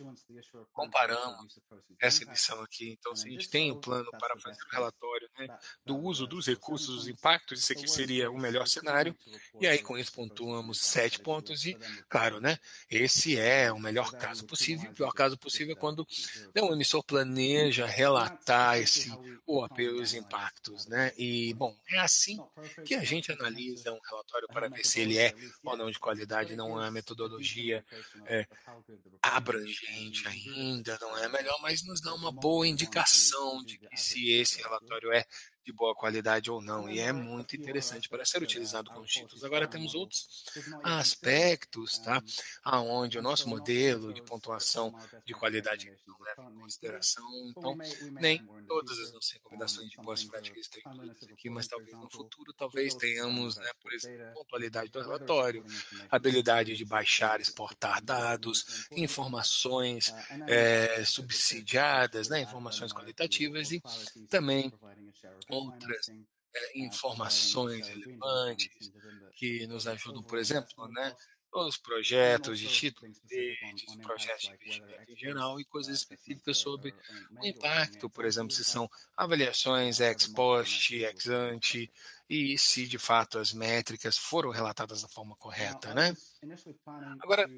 comparamos essa emissão aqui. Então, se a gente tem o plano para fazer o relatório, né, do uso dos recursos, dos impactos, isso aqui seria o melhor cenário, e aí com isso pontuamos sete pontos, e claro, né, esse é o melhor caso possível. O pior caso possível é quando, né, o emissor planeja relatar esse o apelo e os impactos, né, e bom, é assim que a gente analisa um relatório para ver se ele é ou não de qualidade. Não é a metodologia é, abrangente ainda, não é a melhor, mas nos dá uma boa indicação de que se esse relatório é de boa qualidade ou não, e é muito interessante para ser utilizado com os títulos. Agora temos outros aspectos, tá, aonde o nosso modelo de pontuação de qualidade não leva em consideração, então nem todas as nossas recomendações de boas práticas estão incluídas aqui, mas talvez no futuro talvez tenhamos, né, por exemplo, pontualidade do relatório, habilidade de baixar, exportar dados, informações é, subsidiadas, né, informações qualitativas, e também outras é, informações relevantes que nos ajudam, por exemplo, né, os projetos de títulos verdes, projetos de investimento em geral, e coisas específicas sobre o impacto, por exemplo, se são avaliações ex post, ex ante, e se de fato as métricas foram relatadas da forma correta, né? Agora,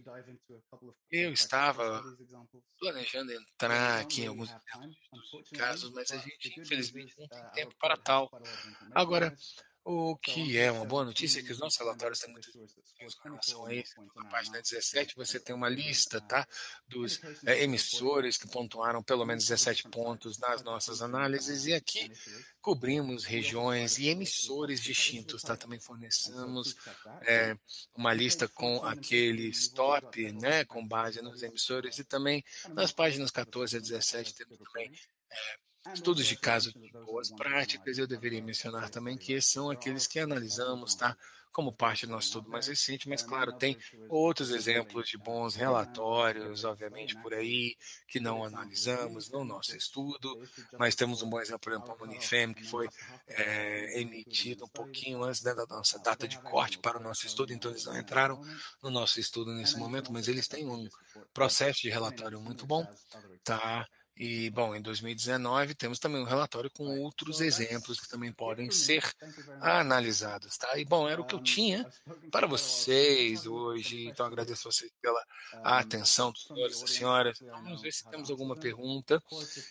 eu estava planejando entrar aqui em alguns exemplos de casos, mas a gente infelizmente não tem tempo para tal. Agora, o que é uma boa notícia é que os nossos relatórios têm muitas informações com relação a isso. Então, na página dezessete você tem uma lista, tá, dos é, emissores que pontuaram pelo menos dezessete pontos nas nossas análises, e aqui cobrimos regiões e emissores distintos, tá? Também fornecemos é, uma lista com aqueles top, né, com base nos emissores, e também nas páginas quatorze a dezessete temos também é, estudos de caso de boas práticas. Eu deveria mencionar também que esses são aqueles que analisamos, tá, como parte do nosso estudo mais recente, mas claro, tem outros exemplos de bons relatórios, obviamente, por aí, que não analisamos no nosso estudo, mas temos um bom exemplo, por exemplo, a Unifem, que foi é, emitido um pouquinho antes, né, da nossa data de corte para o nosso estudo, então eles não entraram no nosso estudo nesse momento, mas eles têm um processo de relatório muito bom, tá? E, bom, em dois mil e dezenove temos também um relatório com outros exemplos que também podem ser analisados, tá? E, bom, era o que eu tinha para vocês hoje, então agradeço a vocês pela atenção, senhores e senhoras. Então, vamos ver se temos alguma pergunta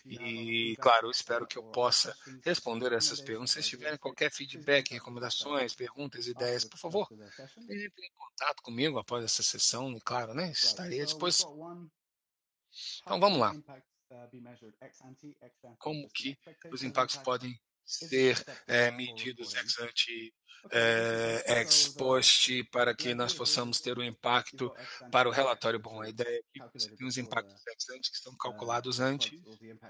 e, claro, eu espero que eu possa responder essas perguntas. Se tiverem qualquer feedback, recomendações, perguntas, ideias, por favor, entre em contato comigo após essa sessão e, claro, né, estarei à disposição. Então, vamos lá. Como que os impactos podem ser é, medidos ex ante, é, ex post, para que nós possamos ter um impacto para o relatório? Bom, a ideia é que você tem os impactos ex ante que estão calculados antes,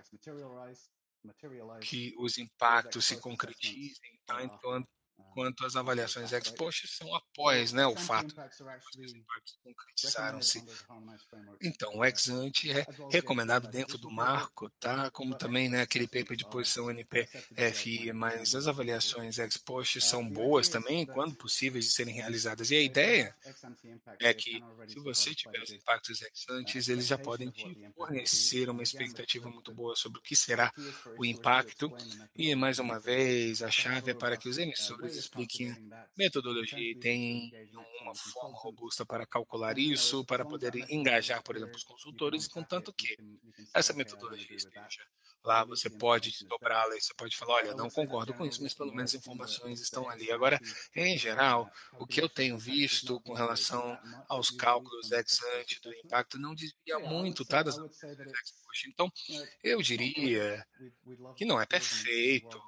que os impactos se concretizem, tá? Enquanto, enquanto as avaliações ex post são após, né, o fato, depois que os impactos concretizaram-se. Então, o ex ante é recomendado dentro do marco, tá? Como também, né, aquele paper de posição N P F I, mas as avaliações ex post são boas também, quando possíveis de serem realizadas. E a ideia é que, se você tiver os impactos ex ante, eles já podem te fornecer uma expectativa muito boa sobre o que será o impacto. E, mais uma vez, a chave é para que os emissores expliquem a metodologia e tenham uma forma robusta para calcular isso, para poder engajar, por exemplo, os consultores, contanto que essa metodologia esteja lá, você pode desdobrá-la e você pode falar, olha, não concordo com isso, mas pelo menos informações estão ali. Agora, em geral, o que eu tenho visto com relação aos cálculos ex ante do impacto não desvia muito, tá, das análises ex post. Então, eu diria que não é perfeito.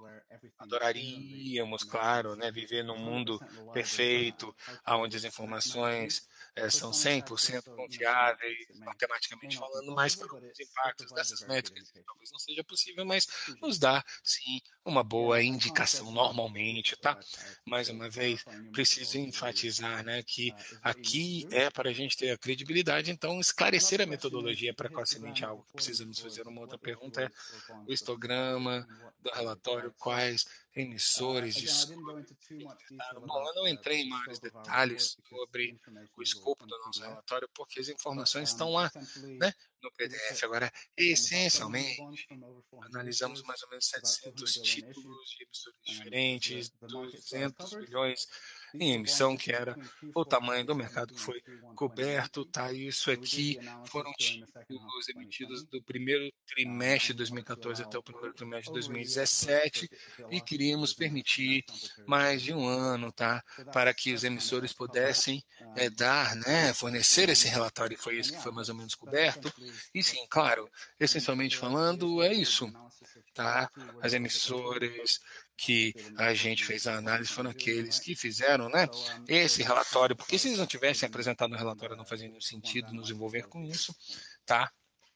Adoraríamos, claro, né, viver num mundo perfeito, onde as informações é, são cem por cento confiáveis, matematicamente falando, mas para os impactos dessas métricas talvez não seja possível, mas nos dá, sim, uma boa indicação normalmente, tá? Mais uma vez, preciso enfatizar, né, que aqui é para a gente ter a credibilidade, então esclarecer a metodologia precocemente é algo que precisamos fazer. Uma outra pergunta é o histograma do relatório, quais emissores de software implementaram. Bom, eu não entrei em maiores detalhes sobre o escopo do nosso relatório, porque as informações estão lá, né, no P D F. Agora, essencialmente, analisamos mais ou menos setecentos títulos de emissores diferentes, duzentos bilhões em emissão, que era o tamanho do mercado que foi coberto, tá? Isso aqui foram títulos emitidos do primeiro trimestre de dois mil e quatorze até o primeiro trimestre de dois mil e dezessete e queríamos permitir mais de um ano, tá? Para que os emissores pudessem é, dar, né, fornecer esse relatório, e foi isso que foi mais ou menos coberto. E sim, claro, essencialmente falando, é isso, tá? As emissoras que a gente fez a análise foram aqueles que fizeram, né, esse relatório, porque se eles não tivessem apresentado o relatório, não fazia nenhum sentido nos envolver com isso, tá?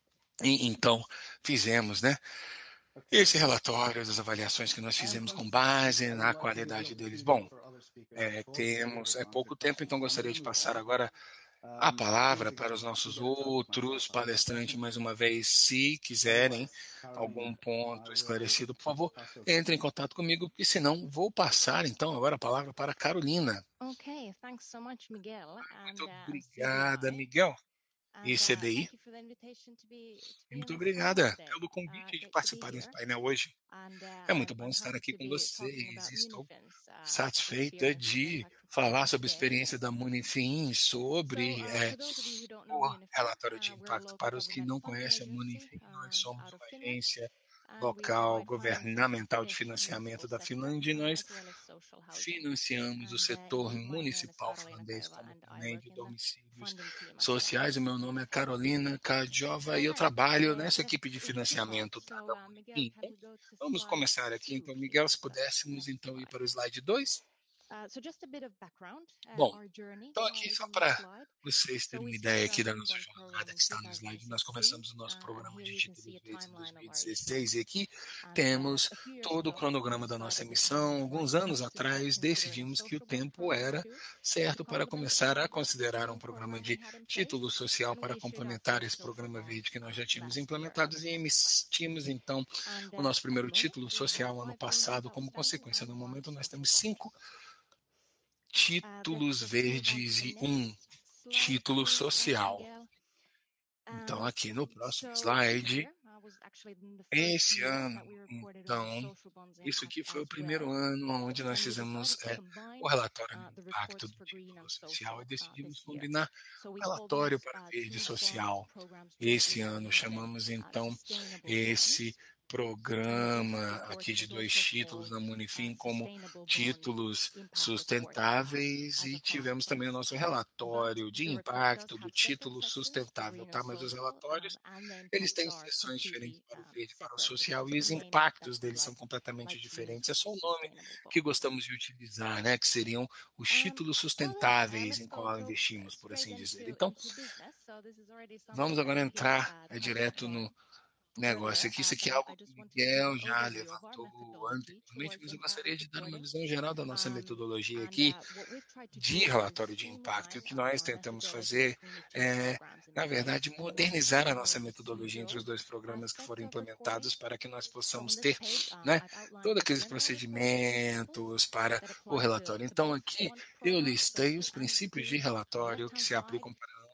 E, então, fizemos, né, esse relatório das avaliações que nós fizemos com base na qualidade deles. Bom, é, temos é pouco tempo, então gostaria de passar agora a palavra para os nossos outros palestrantes, mais uma vez, se quiserem algum ponto esclarecido, por favor, entre em contato comigo, porque senão vou passar, então, agora a palavra para a Carolina. Okay, thanks so much, Miguel. Muito And uh, I'm obrigada, C D I. Miguel. E And uh, C D I. thank you for the invitation to be to E be muito in this panel obrigada today. pelo Uh, convite de great to be participar desse here. painel hoje. And uh, É muito I'm, bom I'm estar happy aqui to com be talking vocês. about Estou Unifins, uh, the satisfeita experience with de impact falar reporting sobre a today. experiência da Munifin So, sobre uh, é, for those of you who don't know o Unifin, relatório de uh, we're a impacto. local Para os que government não funding conhecem a agency Munifin, nós um, somos out of uma Finland. agência And we local provide financing governamental de support to the financiamento municipal da sector, Finlândia e uh, nós as well as social housing. financiamos o And uh, setor indeed, my name is municipal Carolina finlandês, Kaiva, como and I também work de in the domicílios funding team as well. sociais. O meu nome é Carolina Kajova All e eu right, trabalho so nessa let's equipe de let's kick off. financiamento, tá, So, da uh, Miguel, Munifin. can Então, we go to vamos slide começar aqui. two, Então, Miguel, se please? So, pudéssemos next então ir slide. para o slide dois. Uh, so just a bit of background. Uh, Bom, our journey então uh, aqui is só on this para slide. vocês So terem we uma ideia started our aqui da nossa Green Bond jornada program que in está no slide. Nós two thousand sixteen, começamos o nosso uh, and programa here de you can see títulos a verdes em timeline of our issuance. dois mil e dezesseis e aqui And uh, temos a few years todo o ago, cronograma we da nossa decided the time emissão. was right Alguns for anos us to start atrás considering a decidimos que o social bond tempo program era too, to certo para complement começar a uh, the considerar um green programa program we de had in título place, social and we para issued our complementar first esse social programa bond verde que nós uh, já tínhamos last year, implementados August e twenty twenty. emitimos então And o uh, nosso at the primeiro moment, título we have social ano five green bonds passado como outstanding consequência. and No one momento nós social temos bond. cinco Uh, let's títulos let's move on to verdes the e um next slide, título please, uh, social. Miguel. Então, Um, aqui no próximo so this slide, year uh, was actually the first esse year ano, that we reported on então, social bonds isso impact aqui foi o as primeiro well. ano onde nós And we fizemos decided to é, o combine relatório de uh, the impacto reports do for green título and social e social uh, decidimos this year. combinar So o we call relatório these para uh, verde two bond social. programs Esse jointly ano named chamamos uh, então sustainable esse bonds. And this programa report aqui de was dois also títulos called na uh, Munifim como sustainable bond títulos impact report sustentáveis uh, as e a tivemos também o consequence. nosso But relatório de the report does impacto do have separate título sections for sustentável, green and tá? Mas os social, um, relatórios and the eles impacts têm are seções diferentes completely para o um, verde e para o separate. social, e So os the name of impactos that would deles são like completamente like to use diferentes. É is só o nome sustainable que bond. gostamos de utilizar, né? Que seriam os Um, títulos all right, uh, sustentáveis em let's go qual go uh, investimos, por straight assim dizer. into Então, into business. So this is already vamos something that agora Miguel entrar uh, é, touched direto no upon negócio earlier, aqui. uh, Isso aqui é but algo I que o just want to give Miguel an já overview of our levantou methodology anteriormente, mas towards eu impact gostaria de dar uma reporting. visão geral da nossa Um, metodologia and aqui uh, what we've tried to de do is relatório de impacto. E o streamline que uh, nós our tentamos methodology fazer between the two é, programs in na place verdade, to eliminate modernizar a some more nossa metodologia entre procedural os dois programas que aspects foram of reporting. implementados para que nós So on possamos this ter, page, uh, né, I've outlined todos the aqueles general reporting principles procedimentos para that o apply to, relatório. to Então, both aqui bond eu programs, so listei to os princípios de unsecured. On the relatório que left-hand se side, aplicam para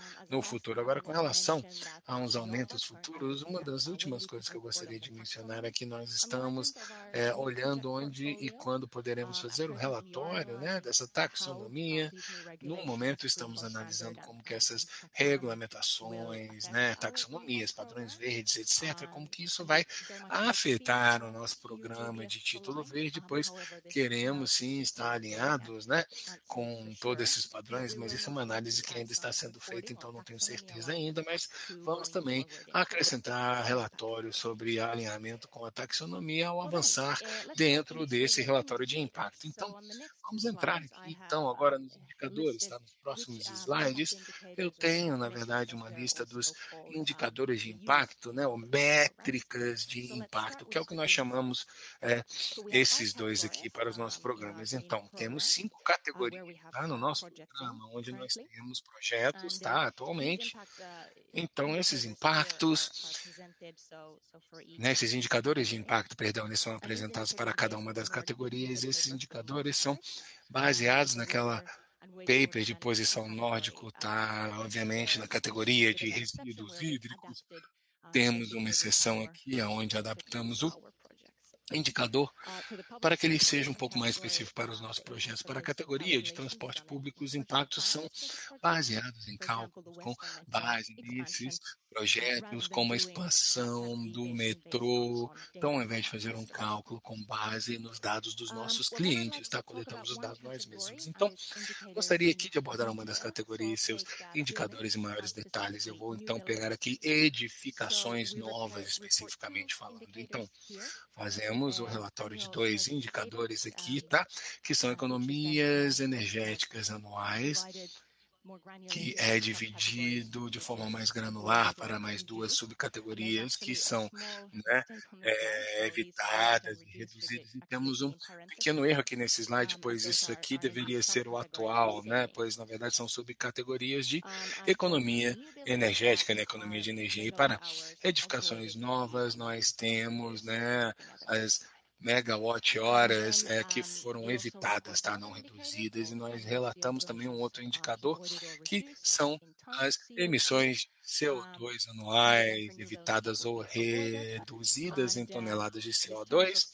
no futuro. Agora, com relação a uns aumentos futuros, uma das últimas coisas que eu gostaria de mencionar é que nós estamos é, olhando onde e quando poderemos fazer o relatório, né, dessa taxonomia. No momento, estamos analisando como que essas regulamentações, né, taxonomias, padrões verdes, etcétera, como que isso vai afetar o nosso programa de título verde, pois queremos sim estar alinhados, né, com todos esses padrões, mas isso é uma análise que ainda está sendo feita, então não tenho certeza ainda, mas vamos também acrescentar relatórios sobre alinhamento com a taxonomia ao avançar dentro desse relatório de impacto. Então, vamos entrar aqui, então, agora nos indicadores, tá? Nos próximos slides, eu tenho, na verdade, uma lista dos indicadores de impacto, né, ou métricas de impacto, que é o que nós chamamos é, esses dois aqui para os nossos programas. Então, temos cinco categorias, tá, no nosso programa, onde nós temos projetos, tá, atualmente. Então, esses impactos, né, esses indicadores de impacto, perdão, eles são apresentados para cada uma das categorias. Esses indicadores são baseados naquela paper de posição nórdico, tá, obviamente, na categoria de resíduos hídricos. Temos uma exceção aqui, onde adaptamos o indicador para que ele seja um pouco mais específico para os nossos projetos. Para a categoria de transporte público, os impactos são baseados em cálculos com base nesses projetos, como a expansão do metrô. Então, ao invés de fazer um cálculo com base nos dados dos nossos clientes, tá? Coletamos os dados nós mesmos. Então, gostaria aqui de abordar uma das categorias, seus indicadores em maiores detalhes. Eu vou, então, pegar aqui edificações novas, especificamente falando. Então, fazemos o relatório de dois indicadores aqui, tá? Que são economias energéticas anuais, que é dividido de forma mais granular para mais duas subcategorias, que são, né, é, evitadas e reduzidas. E temos um pequeno erro aqui nesse slide, pois isso aqui deveria ser o atual, né? Pois na verdade são subcategorias de economia energética, né? Economia de energia. E para edificações novas, nós temos, né, as megawatt-horas é, que foram evitadas, tá? Não reduzidas, e nós relatamos também um outro indicador, que são as emissões de C O dois anuais evitadas ou reduzidas em toneladas de C O dois.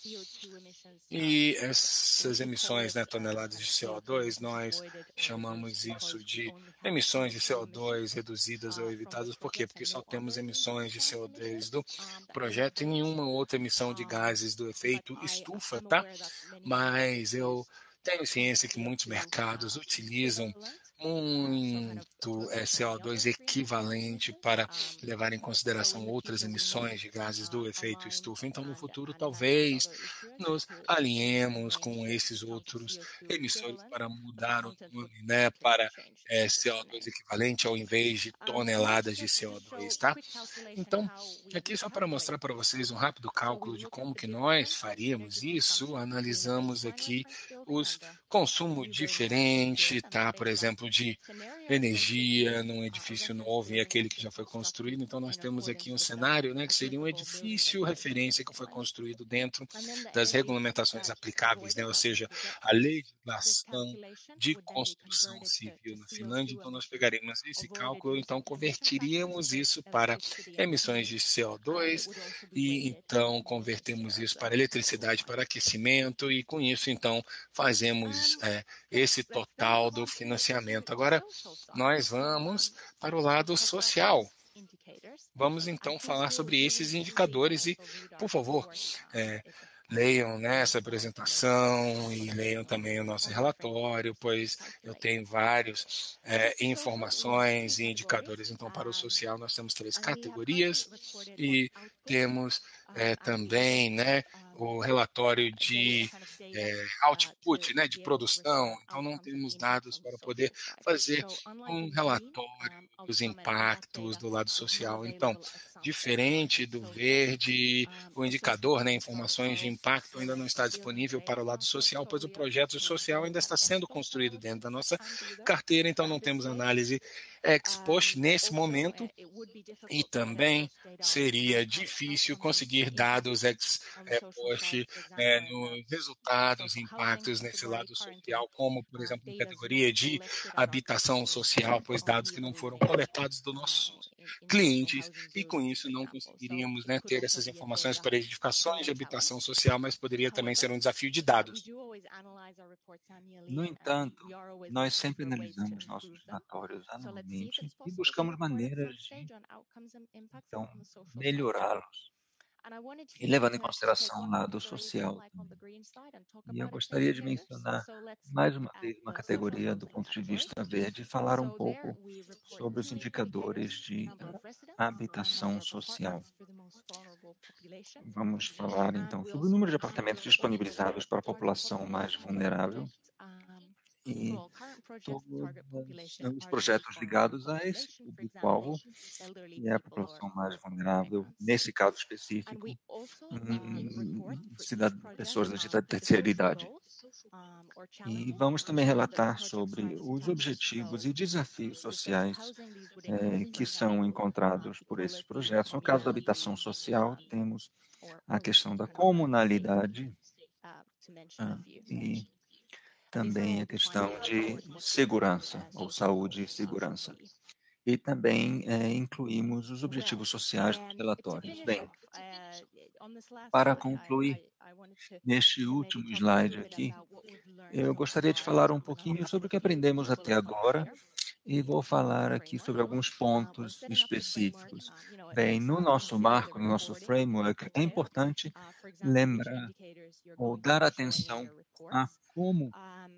E essas emissões, né, toneladas de C O dois, nós chamamos isso de emissões de C O dois reduzidas ou evitadas. Por quê? Porque só temos emissões de C O dois do projeto e nenhuma outra emissão de gases do efeito estufa, tá? Mas eu tenho ciência que muitos mercados utilizam muito é, C O dois equivalente para levar em consideração outras emissões de gases do efeito estufa. Então, no futuro, talvez nos alinhemos com esses outros emissores para mudar o nome, né, para é, C O dois equivalente ao invés de toneladas de C O dois, tá? Então, aqui só para mostrar para vocês um rápido cálculo de como que nós faríamos isso, analisamos aqui os consumos diferentes, tá? Por exemplo, de energia num edifício novo e aquele que já foi construído. Então, nós temos aqui um cenário, né, que seria um edifício referência que foi construído dentro das regulamentações aplicáveis, né, ou seja, a legislação de construção civil na Finlândia. Então, nós pegaríamos esse cálculo, então converteríamos isso para emissões de C O dois e então convertemos isso para eletricidade, para aquecimento e com isso, então, fazemos é, esse total do financiamento. Agora, nós vamos para o lado social. Vamos então falar sobre esses indicadores e, por favor, é, leiam né, essa apresentação e leiam também o nosso relatório, pois eu tenho várias é, informações e indicadores. Então, para o social, nós temos três categorias e temos é, também né, o relatório de é, output, né, de produção. Então, não temos dados para poder fazer um relatório dos impactos do lado social. Então, diferente do verde, o indicador, né, informações de impacto ainda não está disponível para o lado social, pois o projeto social ainda está sendo construído dentro da nossa carteira, então não temos análise ex post nesse momento e também seria difícil conseguir conseguir dados ex eh, post, eh, nos resultados e impactos nesse lado social, como, por exemplo, na categoria de habitação social, pois dados que não foram coletados dos nossos clientes, e com isso não conseguiríamos, né, ter essas informações para edificações de habitação social, mas poderia também ser um desafio de dados. No entanto, nós sempre analisamos nossos relatórios anualmente e buscamos maneiras de, então, melhorá-los. E levando em consideração o lado social também. E eu gostaria de mencionar mais uma vez uma categoria do ponto de vista verde e falar um pouco sobre os indicadores de habitação social. Vamos falar então sobre o número de apartamentos disponibilizados para a população mais vulnerável e todos os projetos ligados a esse público-alvo, que é a população mais vulnerável, nesse caso específico, hum, pessoas da terceira idade. E vamos também relatar sobre os objetivos e desafios sociais eh, que são encontrados por esses projetos. No caso da habitação social, temos a questão da comunalidade ah, e também a questão de segurança, ou saúde e segurança. E também é, incluímos os objetivos sociais dos relatórios. Bem, para concluir, neste último slide aqui, eu gostaria de falar um pouquinho sobre o que aprendemos até agora e vou falar aqui sobre alguns pontos específicos. Bem, no nosso marco, no nosso framework, é importante lembrar ou dar atenção a como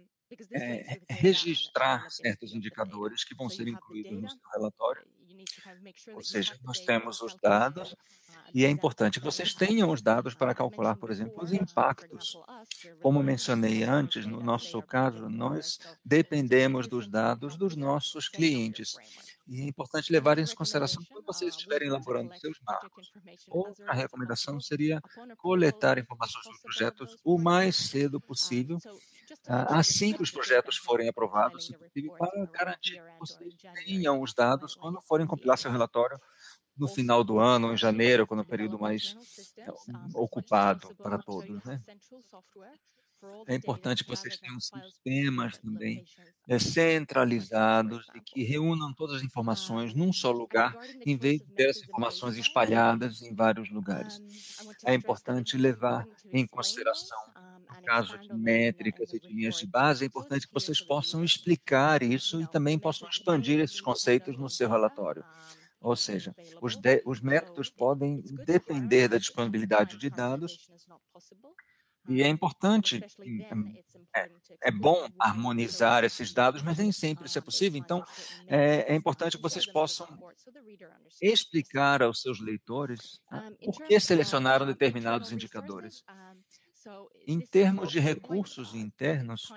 é, registrar certos indicadores que vão ser incluídos no seu relatório. Ou seja, nós temos os dados e é importante que vocês tenham os dados para calcular, por exemplo, os impactos. Como mencionei antes, no nosso caso, nós dependemos dos dados dos nossos clientes. E é importante levar isso em consideração quando vocês estiverem elaborando seus marcos. Outra recomendação seria coletar informações sobre projetos o mais cedo possível, assim que os projetos forem aprovados, se possível, para garantir que vocês tenham os dados quando forem compilar seu relatório no final do ano, em janeiro, quando é o período mais ocupado para todos, né? É importante que vocês tenham sistemas também é, centralizados e que reúnam todas as informações num só lugar, em vez de ter as informações espalhadas em vários lugares. É importante levar em consideração, no caso de métricas e de linhas de base, é importante que vocês possam explicar isso e também possam expandir esses conceitos no seu relatório. Ou seja, os, de, os métodos podem depender da disponibilidade de dados e é importante, é, é bom harmonizar esses dados, mas nem sempre isso é possível. Então, é, é importante que vocês possam explicar aos seus leitores por que selecionaram determinados indicadores. Em termos de recursos internos,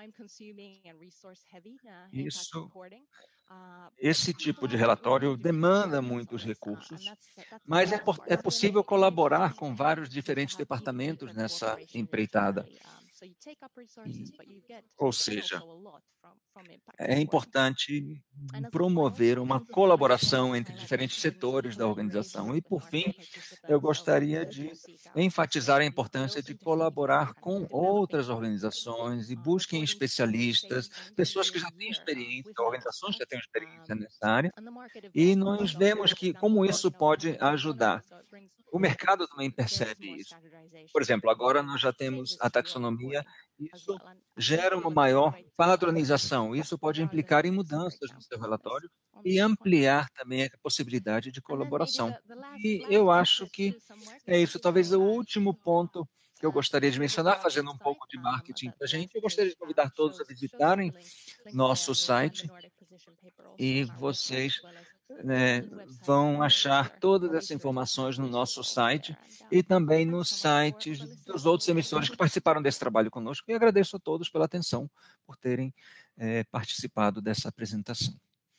isso, esse tipo de relatório demanda muitos recursos, mas é, é possível colaborar com vários diferentes departamentos nessa empreitada. E, ou seja, é importante promover uma colaboração entre diferentes setores da organização. E, por fim, eu gostaria de enfatizar a importância de colaborar com outras organizações e busquem especialistas, pessoas que já têm experiência, organizações que já têm experiência nessa área, e nós vemos que como isso pode ajudar. O mercado também percebe isso. Por exemplo, agora nós já temos a taxonomia, isso gera uma maior padronização. Isso pode implicar em mudanças no seu relatório e ampliar também a possibilidade de colaboração. E eu acho que é isso. Talvez o último ponto que eu gostaria de mencionar, fazendo um pouco de marketing para a gente, eu gostaria de convidar todos a visitarem nosso site e vocês né, vão achar todas essas informações no nosso site e também nos sites dos outros emissores que participaram desse trabalho conosco. E agradeço a todos pela atenção, por terem é, participado dessa apresentação.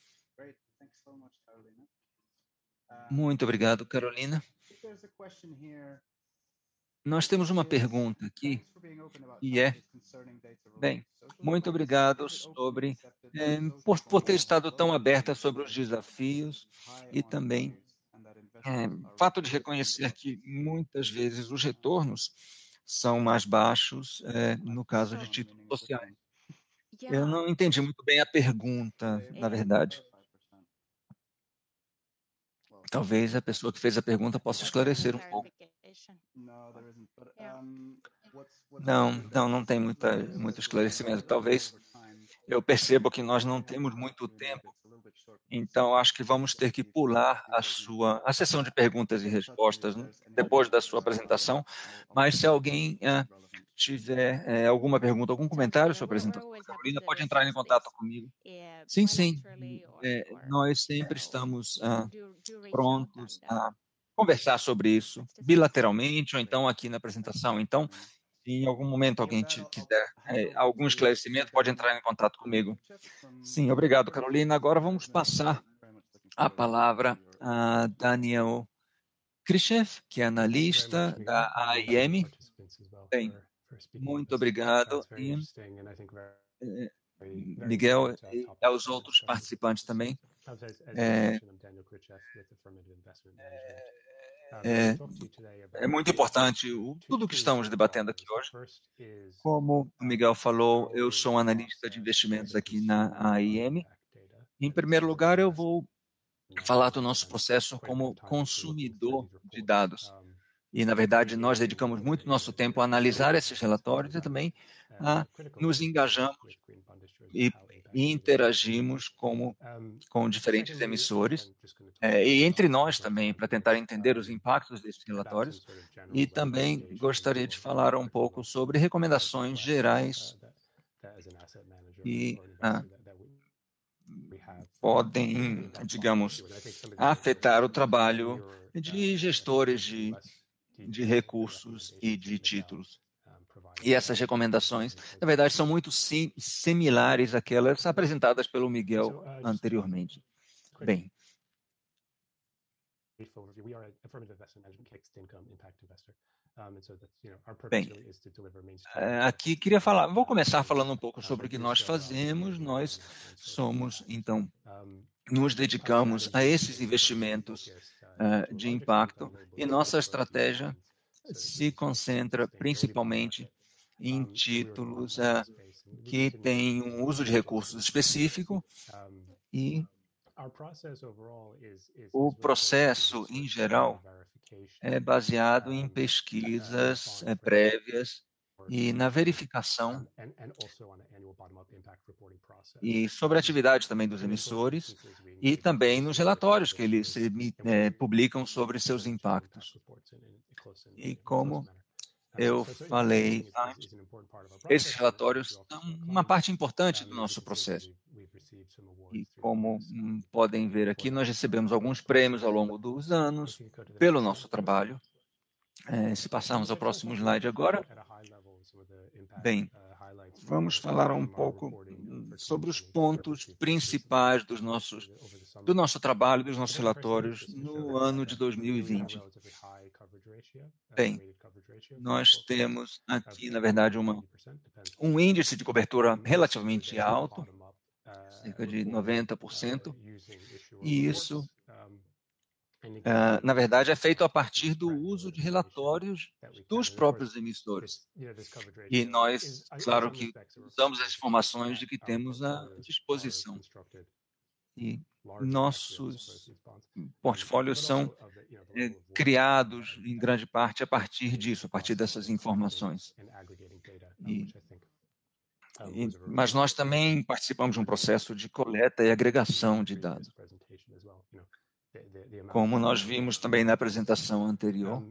Muito obrigado, Carolina. Nós temos uma pergunta aqui, e é, bem, muito obrigado sobre, é, por, por ter estado tão aberta sobre os desafios e também é, fato de reconhecer que muitas vezes os retornos são mais baixos é, no caso de títulos sociais. Eu não entendi muito bem a pergunta, na verdade. Talvez a pessoa que fez a pergunta possa esclarecer um pouco. Não, não, não tem muita, muito esclarecimento. Talvez eu perceba que nós não temos muito tempo, então acho que vamos ter que pular a sua a sessão de perguntas e respostas, né, depois da sua apresentação, mas se alguém é, tiver é, alguma pergunta, algum comentário sobre a apresentação da Carolina, pode entrar em contato comigo. Sim, sim, é, nós sempre estamos ah, prontos a conversar sobre isso, bilateralmente, ou então aqui na apresentação. Então, se em algum momento alguém te quiser é, algum esclarecimento, pode entrar em contato comigo. Sim, obrigado, Carolina. Agora vamos passar a palavra a Daniel Khrischev, que é analista da A I M. Bem, muito obrigado. E, é, Miguel e aos outros participantes também. É, é, é muito importante o, tudo que estamos debatendo aqui hoje. Como o Miguel falou, eu sou um analista de investimentos aqui na A I M. Em primeiro lugar, eu vou falar do nosso processo como consumidor de dados. E, na verdade, nós dedicamos muito nosso tempo a analisar esses relatórios e também a nos engajamos e, e interagimos como, com diferentes emissores, é, e entre nós também, para tentar entender os impactos desses relatórios. E também gostaria de falar um pouco sobre recomendações gerais que ah, podem, digamos, afetar o trabalho de gestores de, de recursos e de títulos. E essas recomendações, na verdade, são muito sim, similares àquelas apresentadas pelo Miguel anteriormente. Bem, Bem, aqui queria falar, vou começar falando um pouco sobre o que nós fazemos. Nós somos, então, nos dedicamos a esses investimentos uh, de impacto e nossa estratégia se concentra principalmente em títulos uh, que têm um uso de recursos específico e o processo, em geral, é baseado em pesquisas é, prévias e na verificação e sobre a atividade também dos emissores e também nos relatórios que eles é, publicam sobre seus impactos. E como eu falei antes, esses relatórios são uma parte importante do nosso processo. E como hum, podem ver aqui, nós recebemos alguns prêmios ao longo dos anos pelo nosso trabalho. É, se passarmos ao próximo slide agora. Bem, vamos falar um pouco sobre os pontos principais dos nossos, do nosso trabalho, dos nossos relatórios no ano de dois mil e vinte. Bem, nós temos aqui, na verdade, uma, um índice de cobertura relativamente alto, cerca de noventa por cento, e isso, uh, na verdade, é feito a partir do uso de relatórios dos próprios emissores. E nós, claro que usamos as informações de que temos à disposição. E nossos portfólios são é, criados, em grande parte, a partir disso, a partir dessas informações. E, e, mas nós também participamos de um processo de coleta e agregação de dados. Como nós vimos também na apresentação anterior,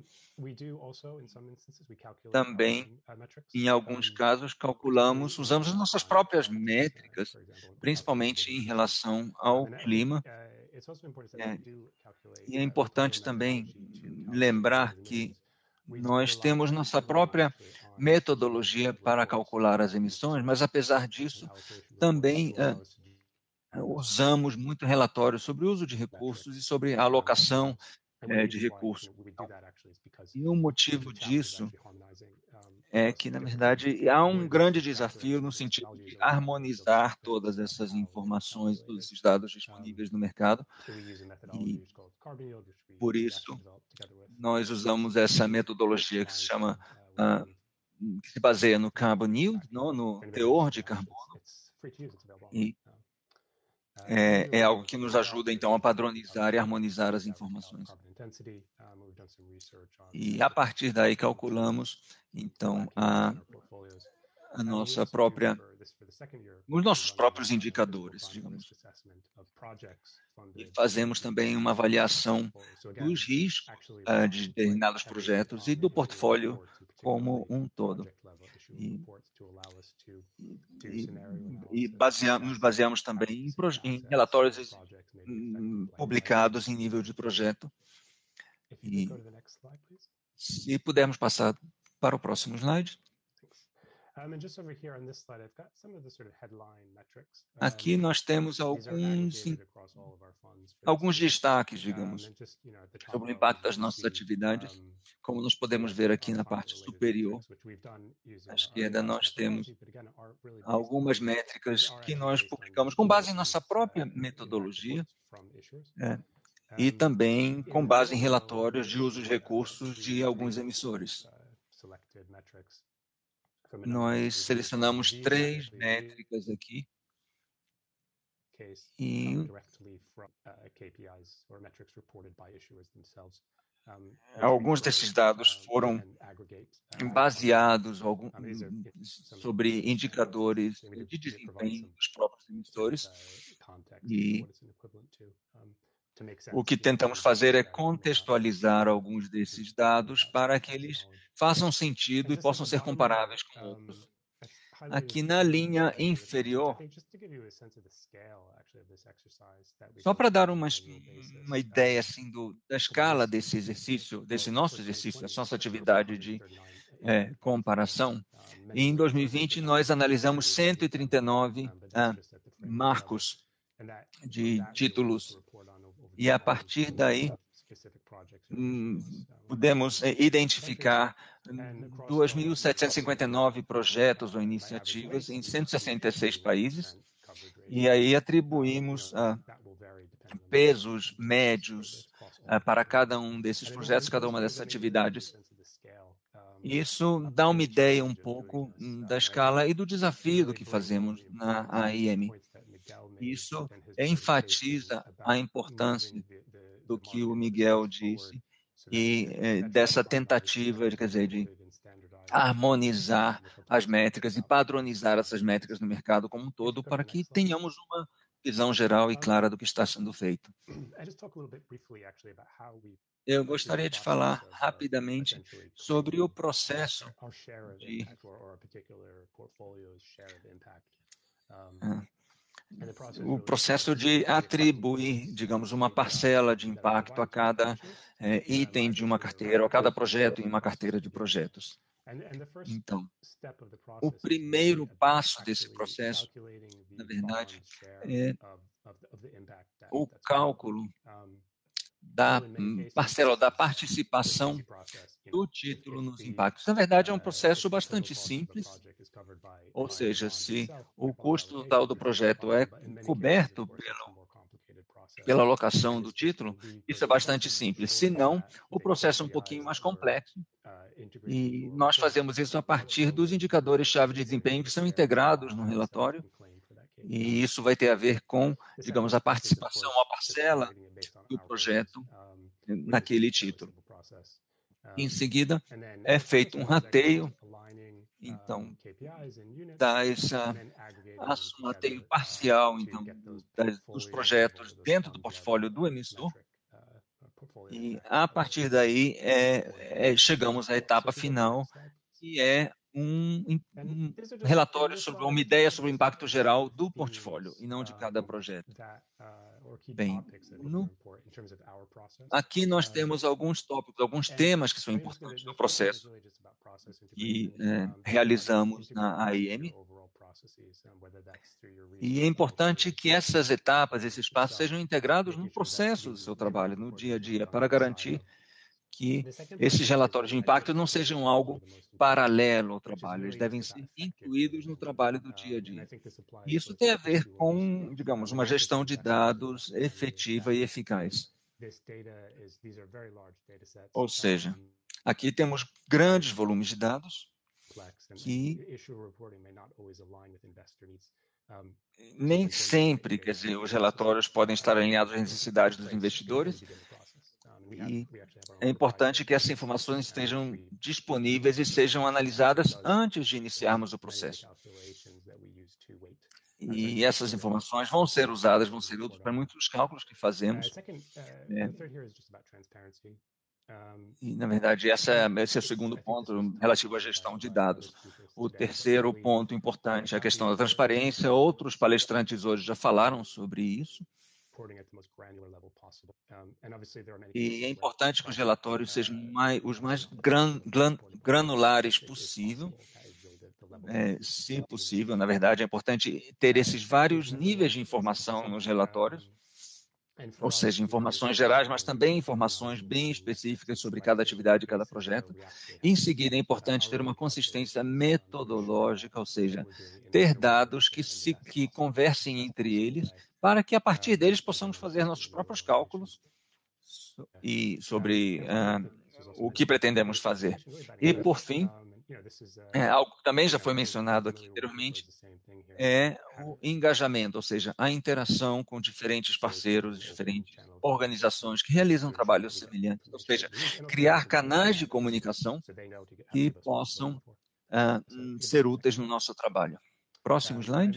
também, em alguns casos, calculamos, usamos as nossas próprias métricas, principalmente em relação ao clima. É, e é importante também lembrar que nós temos nossa própria metodologia para calcular as emissões, mas, apesar disso, também é, usamos muito relatório sobre o uso de recursos e sobre a alocação é, de recursos. E o motivo disso é que, na verdade, há um grande desafio no sentido de harmonizar todas essas informações, todos esses dados disponíveis no mercado, e, por isso, nós usamos essa metodologia que se chama, uh, que se baseia no carbon yield, não, no teor de carbono, e é, é algo que nos ajuda, então, a padronizar e harmonizar as informações. E, a partir daí, calculamos, então, a, a nossa própria, os nossos próprios indicadores, digamos. E fazemos também uma avaliação dos riscos uh, de determinados projetos e do portfólio como um todo. E, e, e baseamos, nos baseamos também em, em relatórios em, publicados em nível de projeto. E, se pudermos passar para o próximo slide. Aqui nós temos alguns, alguns destaques, digamos, sobre o impacto das nossas atividades. Como nós podemos ver aqui na parte superior, à esquerda, nós temos algumas métricas que nós publicamos com base em nossa própria metodologia, é, e também com base em relatórios de uso de recursos de alguns emissores. Nós selecionamos três métricas aqui e alguns desses dados foram baseados algum, sobre indicadores de desempenho dos próprios emissores e o que tentamos fazer é contextualizar alguns desses dados para que eles façam sentido e possam ser comparáveis com outros. Aqui na linha inferior, só para dar uma, uma ideia assim, do, da escala desse exercício, desse nosso exercício, dessa nossa atividade de é, comparação, em dois mil e vinte nós analisamos cento e trinta e nove ah, marcos de títulos e a partir daí hum, podemos identificar dois mil setecentos e cinquenta e nove projetos ou iniciativas em cento e sessenta e seis países e aí atribuímos uh, pesos médios uh, para cada um desses projetos, cada uma dessas atividades. Isso dá uma ideia um pouco um, da escala e do desafio do que fazemos na A I M. Isso enfatiza a importância do que o Miguel disse e eh, dessa tentativa, quer dizer, de harmonizar as métricas e padronizar essas métricas no mercado como um todo para que tenhamos uma visão geral e clara do que está sendo feito. Eu gostaria de falar rapidamente sobre o processo de... Ah. o processo de atribuir, digamos, uma parcela de impacto a cada é, item de uma carteira, ou a cada projeto em uma carteira de projetos. Então, o primeiro passo desse processo, na verdade, é o cálculo da parcela, da participação do título nos impactos. Na verdade, é um processo bastante simples, ou seja, se o custo total do projeto é coberto pelo, pela alocação do título, isso é bastante simples. Se não, o processo é um pouquinho mais complexo e nós fazemos isso a partir dos indicadores-chave de desempenho que são integrados no relatório e isso vai ter a ver com, digamos, a participação, a parcela do projeto naquele título. Em seguida, é feito um rateio, então, dá essa, um rateio parcial então, dos projetos dentro do portfólio do emissor, e a partir daí é, é, chegamos à etapa final, que é um, um relatório sobre uma ideia sobre o impacto geral do portfólio e não de cada projeto. Bem, no, aqui nós temos alguns tópicos, alguns temas que são importantes no processo que é, realizamos na A I M. E é importante que essas etapas, esses passos, sejam integrados no processo do seu trabalho, no dia a dia, para garantir que esses relatórios de impacto não sejam algo paralelo ao trabalho, eles devem ser incluídos no trabalho do dia a dia. Isso tem a ver com, digamos, uma gestão de dados efetiva e eficaz. Ou seja, aqui temos grandes volumes de dados que nem sempre, quer dizer, os relatórios podem estar alinhados às necessidades dos investidores, e é importante que essas informações estejam disponíveis e sejam analisadas antes de iniciarmos o processo. E essas informações vão ser usadas, vão ser úteis para muitos dos cálculos que fazemos. É. E, na verdade, essa, esse é o segundo ponto relativo à gestão de dados. O terceiro ponto importante é a questão da transparência. Outros palestrantes hoje já falaram sobre isso. E é importante que os relatórios sejam mais, os mais gran, gran, granulares possível. É, se possível, na verdade, é importante ter esses vários níveis de informação nos relatórios, ou seja, informações gerais, mas também informações bem específicas sobre cada atividade e cada projeto. Em seguida, é importante ter uma consistência metodológica, ou seja, ter dados que, se, que conversem entre eles, para que, a partir deles, possamos fazer nossos próprios cálculos e sobre uh, o que pretendemos fazer. E, por fim, é, algo que também já foi mencionado aqui anteriormente, é o engajamento, ou seja, a interação com diferentes parceiros, diferentes organizações que realizam trabalhos semelhantes, ou seja, criar canais de comunicação que possam uh, ser úteis no nosso trabalho. Próximo slide.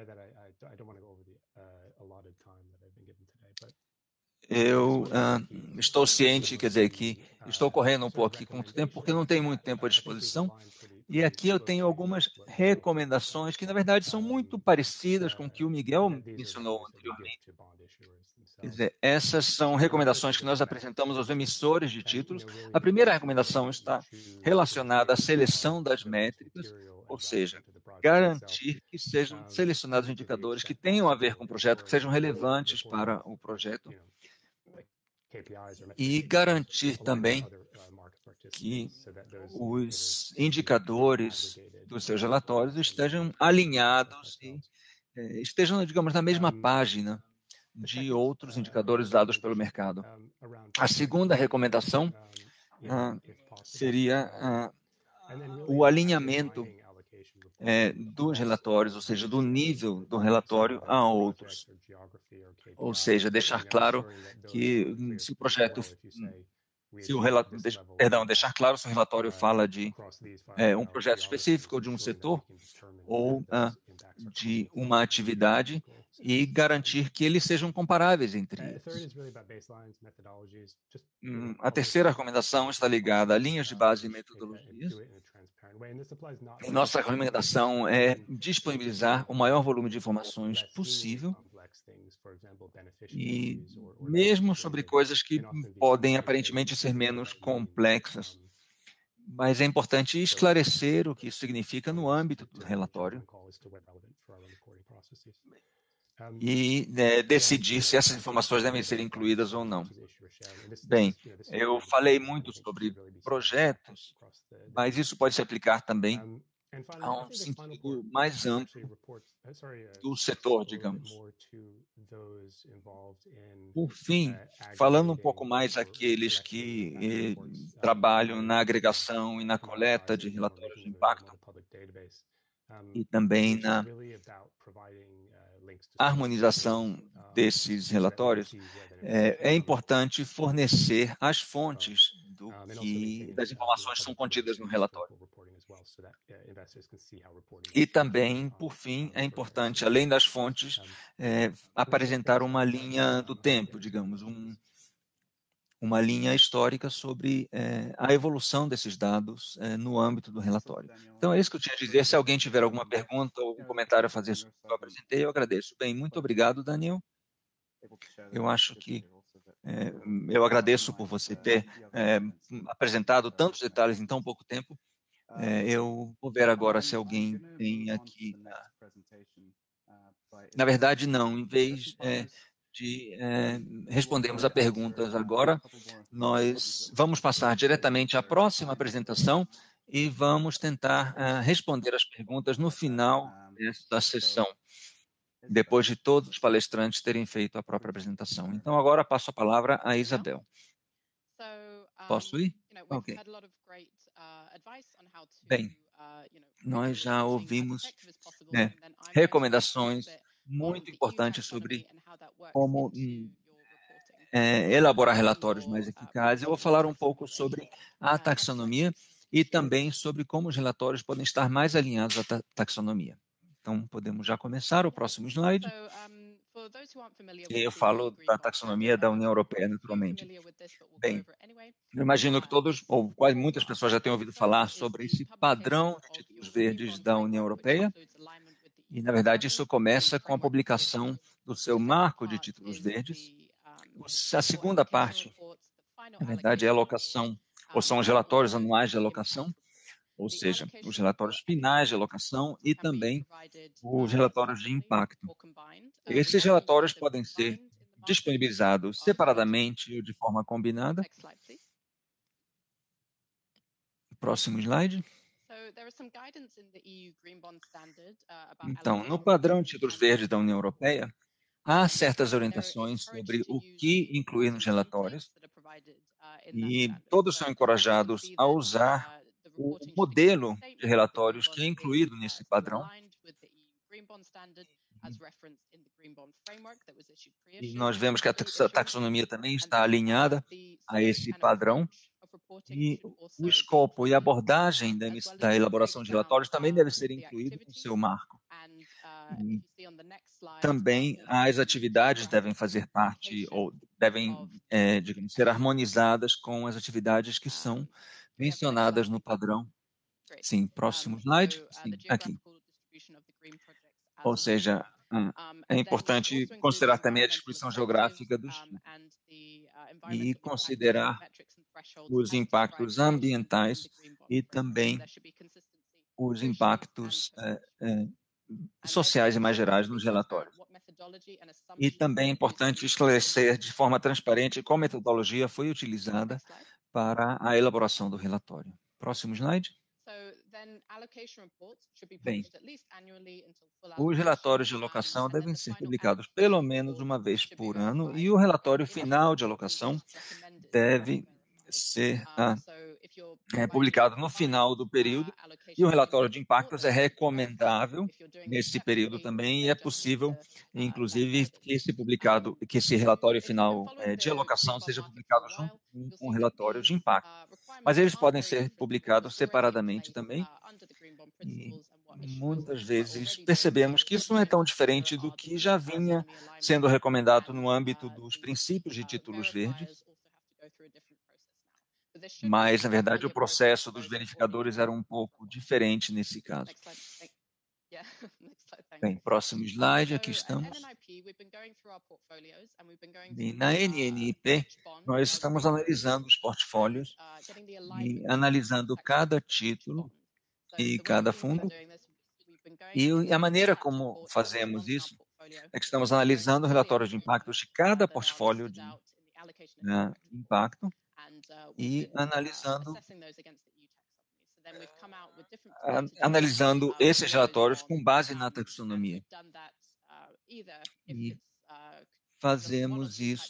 Eu uh, estou ciente, quer dizer, que estou correndo um pouco aqui com muito tempo, porque não tenho muito tempo à disposição. E aqui eu tenho algumas recomendações que, na verdade, são muito parecidas com o que o Miguel mencionou anteriormente. Quer dizer, essas são recomendações que nós apresentamos aos emissores de títulos. A primeira recomendação está relacionada à seleção das métricas, ou seja, garantir que sejam selecionados indicadores que tenham a ver com o projeto, que sejam relevantes para o projeto, e garantir também que os indicadores dos seus relatórios estejam alinhados e eh, estejam, digamos, na mesma página de outros indicadores dados pelo mercado. A segunda recomendação ah, seria ah, o alinhamento eh, dos relatórios, ou seja, do nível do relatório a outros. Ou seja, deixar claro que se o projeto... Se o relatório, perdão, deixar claro se o relatório fala de é, um projeto específico ou de um setor ou ah, de uma atividade e garantir que eles sejam comparáveis entre eles. Hum, a terceira recomendação está ligada a linhas de base e metodologias. E nossa recomendação é disponibilizar o maior volume de informações possível, e mesmo sobre coisas que podem aparentemente ser menos complexas, mas é importante esclarecer o que isso significa no âmbito do relatório e é, decidir se essas informações devem ser incluídas ou não. Bem, eu falei muito sobre projetos, mas isso pode se aplicar também a um sentido mais amplo do setor, digamos. Por fim, falando um pouco mais àqueles que eh, trabalham na agregação e na coleta de relatórios de impacto e também na harmonização desses relatórios, é, é importante fornecer as fontes do que, das informações que são contidas no relatório. E também, por fim, é importante, além das fontes, é, apresentar uma linha do tempo, digamos, um, uma linha histórica sobre é, a evolução desses dados é, no âmbito do relatório. Então, é isso que eu tinha a dizer. Se alguém tiver alguma pergunta ou algum comentário a fazer sobre o que eu apresentei, eu agradeço. Bem, muito obrigado, Daniel. Eu acho que é, eu agradeço por você ter é, apresentado tantos detalhes em tão pouco tempo. É, eu vou ver agora se alguém tem aqui. Na, na verdade, não. Em vez é, de é, respondermos a perguntas agora. Nós vamos passar diretamente à próxima apresentação e vamos tentar uh, responder as perguntas no final desta sessão, depois de todos os palestrantes terem feito a própria apresentação. Então, agora passo a palavra a Isabel. Posso ir? Ok. Bem, nós já ouvimos né, recomendações muito importantes sobre como é, elaborar relatórios mais eficazes. Eu vou falar um pouco sobre a taxonomia e também sobre como os relatórios podem estar mais alinhados à ta taxonomia. Então, podemos já começar o próximo slide. Eu falo da taxonomia da União Europeia, naturalmente. Bem, eu imagino que todos, ou quase muitas pessoas já tenham ouvido falar sobre esse padrão de títulos verdes da União Europeia. E, na verdade, isso começa com a publicação do seu marco de títulos verdes. A segunda parte, na verdade, é a alocação, ou são os relatórios anuais de alocação, ou seja, os relatórios finais de alocação e também os relatórios de impacto. Esses relatórios podem ser disponibilizados separadamente ou de forma combinada. Próximo slide. Então, no padrão de títulos verdes da União Europeia, há certas orientações sobre o que incluir nos relatórios e todos são encorajados a usar o modelo de relatórios que é incluído nesse padrão. E nós vemos que a taxonomia também está alinhada a esse padrão. E o escopo e a abordagem da, da elaboração de relatórios também deve ser incluído no seu marco. E também as atividades devem fazer parte ou devem é, digamos, ser harmonizadas com as atividades que são mencionadas no padrão. Sim, próximo slide. Sim, aqui. Ou seja, é importante considerar também a distribuição geográfica dos tipos e considerar os impactos ambientais e também os impactos é, é, sociais e mais gerais nos relatórios. E também é importante esclarecer de forma transparente qual metodologia foi utilizada para a elaboração do relatório. Próximo slide. Bem, os relatórios de alocação devem ser publicados pelo menos uma vez por ano e o relatório final de alocação deve ser ah, é, publicado no final do período e o relatório de impactos é recomendável nesse período também e é possível, inclusive, que esse publicado, que esse relatório final é, de alocação seja publicado junto com o relatório de impacto. Mas eles podem ser publicados separadamente também e muitas vezes percebemos que isso não é tão diferente do que já vinha sendo recomendado no âmbito dos princípios de títulos verdes. Mas, na verdade, o processo dos verificadores era um pouco diferente nesse caso. Bem, próximo slide, aqui estamos. E na N N I P, nós estamos analisando os portfólios e analisando cada título e cada fundo. E a maneira como fazemos isso é que estamos analisando o relatório de impactos de cada portfólio de né, impacto e analisando, analisando esses relatórios com base na taxonomia. E fazemos isso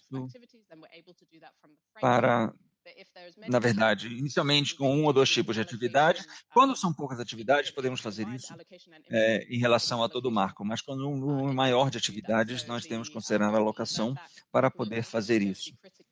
para, na verdade, inicialmente com um ou dois tipos de atividades. Quando são poucas atividades, podemos fazer isso é, em relação a todo o marco, mas quando um número maior de atividades, nós temos que considerar a alocação para poder fazer isso.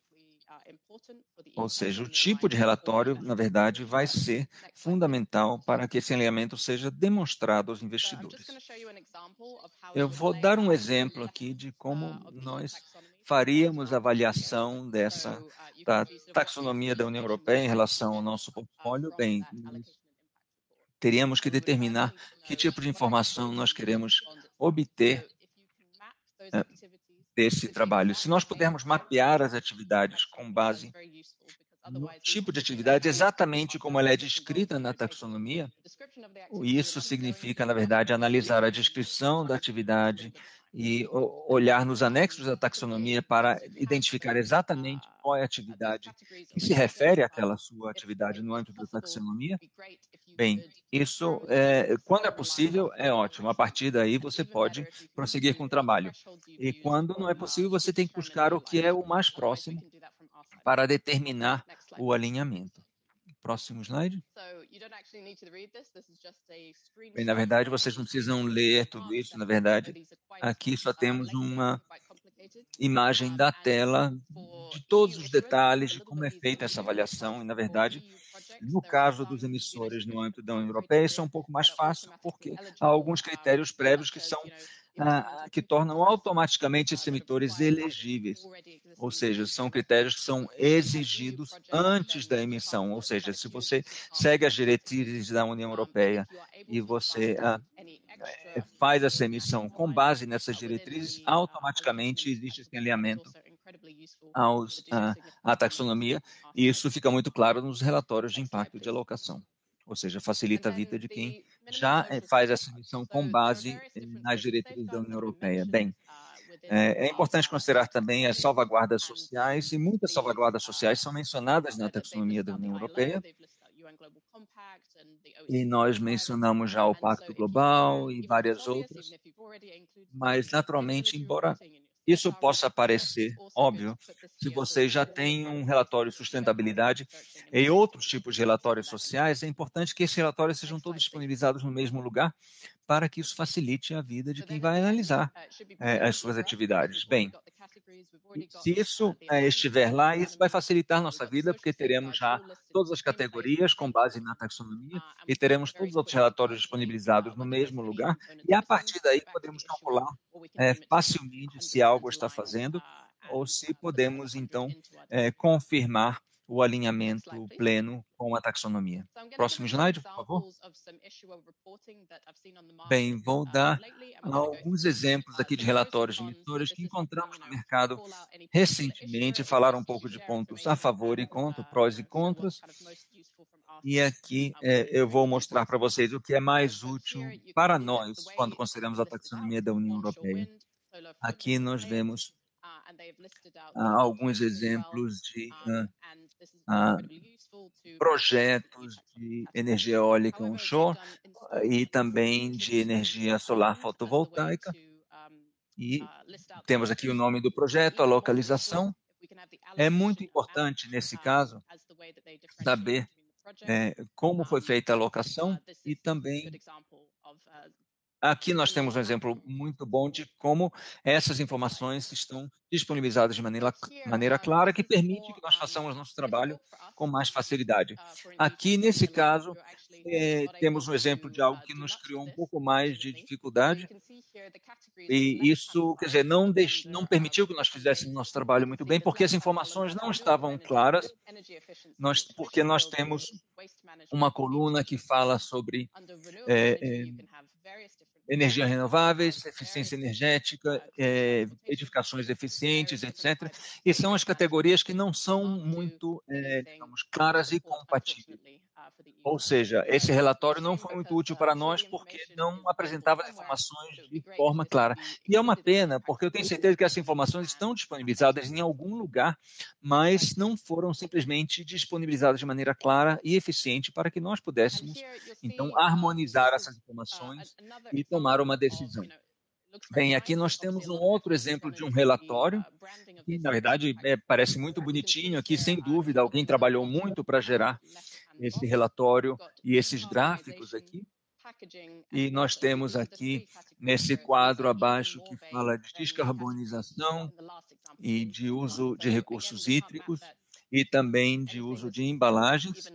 Ou seja, o tipo de relatório, na verdade, vai ser fundamental para que esse alinhamento seja demonstrado aos investidores. Eu vou dar um exemplo aqui de como nós faríamos a avaliação dessa da taxonomia da União Europeia em relação ao nosso portfólio. Bem, teríamos que determinar que tipo de informação nós queremos obter é, desse trabalho. Se nós pudermos mapear as atividades com base no tipo de atividade, exatamente como ela é descrita na taxonomia, isso significa, na verdade, analisar a descrição da atividade e olhar nos anexos da taxonomia para identificar exatamente qual é a atividade que se refere àquela sua atividade no âmbito da taxonomia, bem, isso, é, quando é possível, é ótimo. A partir daí, você pode prosseguir com o trabalho. E quando não é possível, você tem que buscar o que é o mais próximo para determinar o alinhamento. Próximo slide. Bem, na verdade, vocês não precisam ler tudo isso. Na verdade, aqui só temos uma imagem da tela de todos os detalhes de como é feita essa avaliação. E, na verdade, no caso dos emissores no âmbito da União Europeia, isso é um pouco mais fácil, porque há alguns critérios prévios que são ah, que tornam automaticamente esses emissores elegíveis. Ou seja, são critérios que são exigidos antes da emissão. Ou seja, se você segue as diretrizes da União Europeia e você ah, faz essa emissão com base nessas diretrizes, automaticamente existe esse alinhamento aos, ah, à taxonomia, e isso fica muito claro nos relatórios de impacto de alocação. Ou seja, facilita a vida de quem já faz essa emissão com base nas diretrizes da União Europeia. Bem, é, é importante considerar também as salvaguardas sociais, e muitas salvaguardas sociais são mencionadas na taxonomia da União Europeia, e nós mencionamos já o Pacto Global e várias outras, mas naturalmente, embora isso possa parecer óbvio, se você já tem um relatório de sustentabilidade e outros tipos de relatórios sociais, é importante que esses relatórios sejam todos disponibilizados no mesmo lugar para que isso facilite a vida de quem vai analisar é, as suas atividades. Bem, se isso é, estiver lá, isso vai facilitar nossa vida, porque teremos já todas as categorias com base na taxonomia e teremos todos os outros relatórios disponibilizados no mesmo lugar, e a partir daí podemos calcular é, facilmente se algo está fazendo ou se podemos, então, é, confirmar o alinhamento pleno com a taxonomia. Próximo slide, por favor. Bem, vou dar alguns exemplos aqui de relatórios de emissores que encontramos no mercado recentemente, falar um pouco de pontos a favor e contra, prós e contras. E aqui é, eu vou mostrar para vocês o que é mais útil para nós quando consideramos a taxonomia da União Europeia. Aqui nós vemos ah, alguns exemplos de ah, ah, projetos de energia eólica onshore e também de energia solar fotovoltaica. E temos aqui o nome do projeto, a localização. É muito importante, nesse caso, saber é, como foi feita a alocação e também aqui nós temos um exemplo muito bom de como essas informações estão disponibilizadas de maneira, maneira clara, que permite que nós façamos nosso trabalho com mais facilidade. Aqui, nesse caso, é, temos um exemplo de algo que nos criou um pouco mais de dificuldade, e isso, quer dizer, não, deix, não permitiu que nós fizéssemos nosso trabalho muito bem, porque as informações não estavam claras, nós, porque nós temos uma coluna que fala sobre é, é, energias renováveis, eficiência energética, é, edificações eficientes, etcétera. E são as categorias que não são muito, é, digamos, claras e compatíveis. Ou seja, esse relatório não foi muito útil para nós porque não apresentava as informações de forma clara. E é uma pena, porque eu tenho certeza que essas informações estão disponibilizadas em algum lugar, mas não foram simplesmente disponibilizadas de maneira clara e eficiente para que nós pudéssemos, então, harmonizar essas informações e tomar uma decisão. Bem, aqui nós temos um outro exemplo de um relatório, que, na verdade, é, parece muito bonitinho. Aqui, sem dúvida, alguém trabalhou muito para gerar esse relatório e esses gráficos aqui. E nós temos aqui, nesse quadro abaixo, que fala de descarbonização e de uso de recursos hídricos e também de uso de embalagens.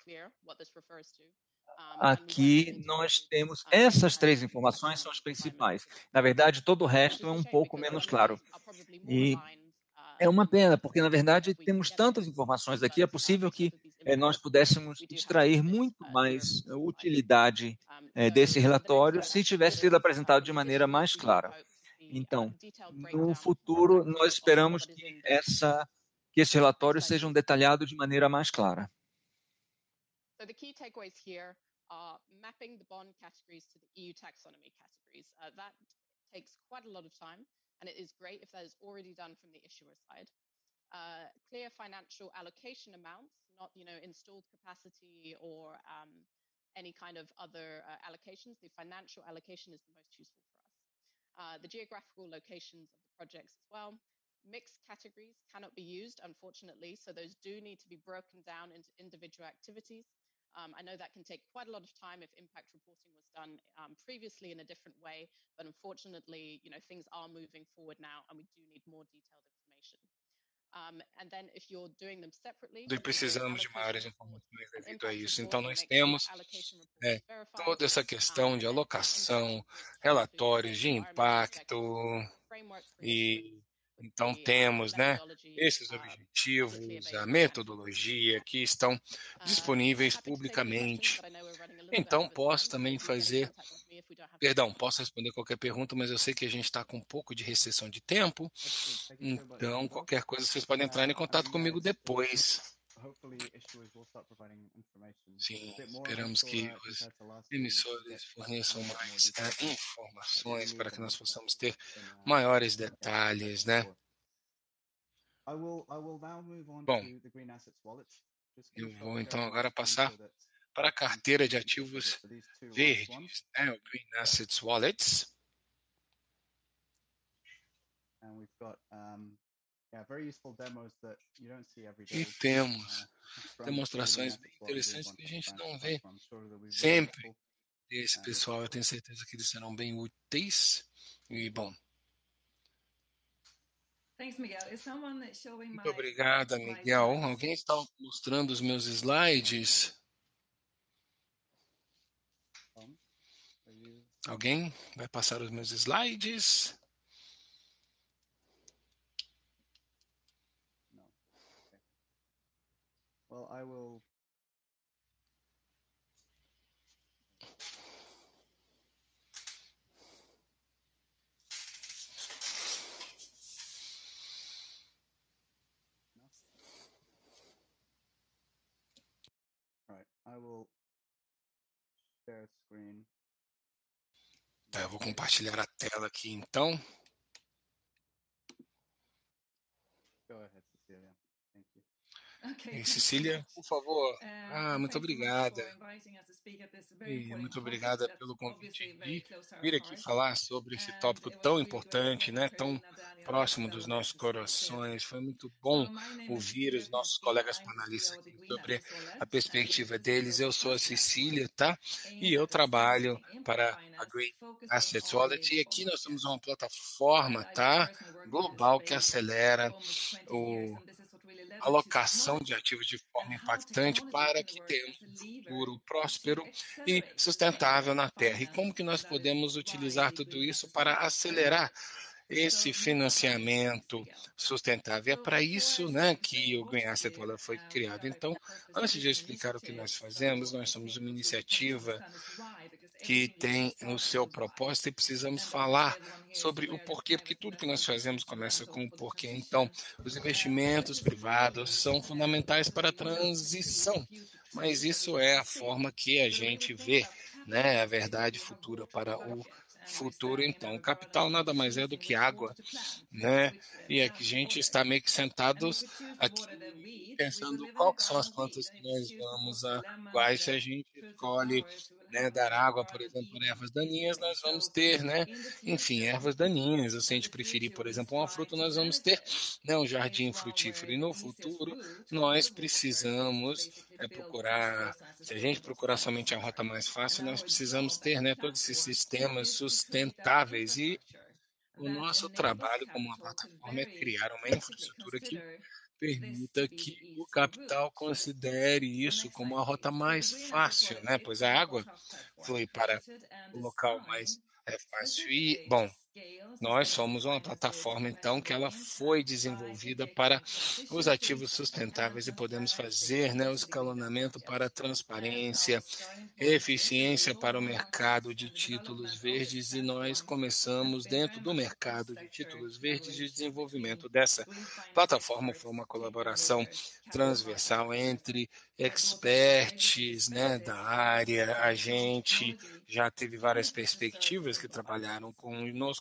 Aqui nós temos essas três informações, são as principais. Na verdade, todo o resto é um pouco menos claro. E é uma pena, porque, na verdade, temos tantas informações aqui, é possível que eh, nós pudéssemos extrair muito mais utilidade eh, desse relatório se tivesse sido apresentado de maneira mais clara. Então, no futuro, nós esperamos que, essa, que esse relatório seja detalhado de maneira mais clara. So the key takeaways here are mapping the bond categories to the E U taxonomy categories. Uh, that takes quite a lot of time, and it is great if that is already done from the issuer side. Uh, clear financial allocation amounts, not you know installed capacity or um, any kind of other uh, allocations. The financial allocation is the most useful for us. Uh, the geographical locations of the projects as well. Mixed categories cannot be used, unfortunately, so those do need to be broken down into individual activities. Um, I know that can take quite a lot of time if impact reporting was done um, previously in a different way, but unfortunately, you know, things are moving forward now, and we do need more detailed information. Um, and then if you're doing them separately, E precisamos de maiores informações devido a isso. Então, nós temos é, toda essa questão de alocação, relatórios de impacto, e então temos, né, esses objetivos, a metodologia que estão disponíveis publicamente. Então, posso também fazer, perdão, posso responder qualquer pergunta, mas eu sei que a gente está com um pouco de restrição de tempo, então qualquer coisa vocês podem entrar em contato comigo depois. Sim, esperamos que os emissores forneçam mais é, informações para que nós possamos ter maiores detalhes, né? Bom, eu vou então agora passar para a carteira de ativos verdes, né? O Green Assets Wallets. E temos demonstrações bem interessantes que a gente não vê sempre. Esse pessoal, eu tenho certeza que eles serão bem úteis. E, bom. Muito obrigada, Miguel. Alguém está mostrando os meus slides? Alguém vai passar os meus slides? Well, I will. No? All right, I will share screen. Tá, eu vou compartilhar a tela aqui, então. Go ahead, Cecilia. Thank you. E Cecília, por favor. Ah, muito obrigada. E muito obrigada pelo convite de vir aqui falar sobre esse tópico tão importante, né? Tão próximo dos nossos corações. Foi muito bom ouvir os nossos colegas panelistas aqui sobre a perspectiva deles. Eu sou a Cecília, tá? E eu trabalho para a Green Assets Wallet. E aqui nós temos uma plataforma, tá? Global que acelera o alocação de ativos de forma impactante para que tenhamos um futuro próspero e sustentável na Terra. E como que nós podemos utilizar tudo isso para acelerar esse financiamento sustentável? É para isso, né, que o Green Asset Wallet foi criado. Então, antes de eu explicar o que nós fazemos, nós somos uma iniciativa que tem o seu propósito e precisamos falar sobre o porquê, porque tudo que nós fazemos começa com o porquê. Então, os investimentos privados são fundamentais para a transição, mas isso é a forma que a gente vê, né, a verdade futura para o futuro. Então, o capital nada mais é do que água, né? E aqui a gente está meio que sentados aqui pensando qual que são as plantas que nós vamos a quais se a gente escolhe, né, dar água, por exemplo, para ervas daninhas, nós vamos ter, né, enfim, ervas daninhas. Se a gente preferir, por exemplo, uma fruta, nós vamos ter, né, um jardim frutífero. E no futuro, nós precisamos é, procurar, se a gente procurar somente a rota mais fácil, nós precisamos ter, né, todos esses sistemas sustentáveis. E o nosso trabalho como uma plataforma é criar uma infraestrutura que permita que o capital considere isso como a rota mais fácil, né? Pois a água flui para o local mais é fácil. E, bom, nós somos uma plataforma, então, que ela foi desenvolvida para os ativos sustentáveis e podemos fazer, né, o escalonamento para a transparência, eficiência para o mercado de títulos verdes, e nós começamos dentro do mercado de títulos verdes. E o desenvolvimento dessa plataforma foi uma colaboração transversal entre experts, né, da área. A gente já teve várias perspectivas que trabalharam conosco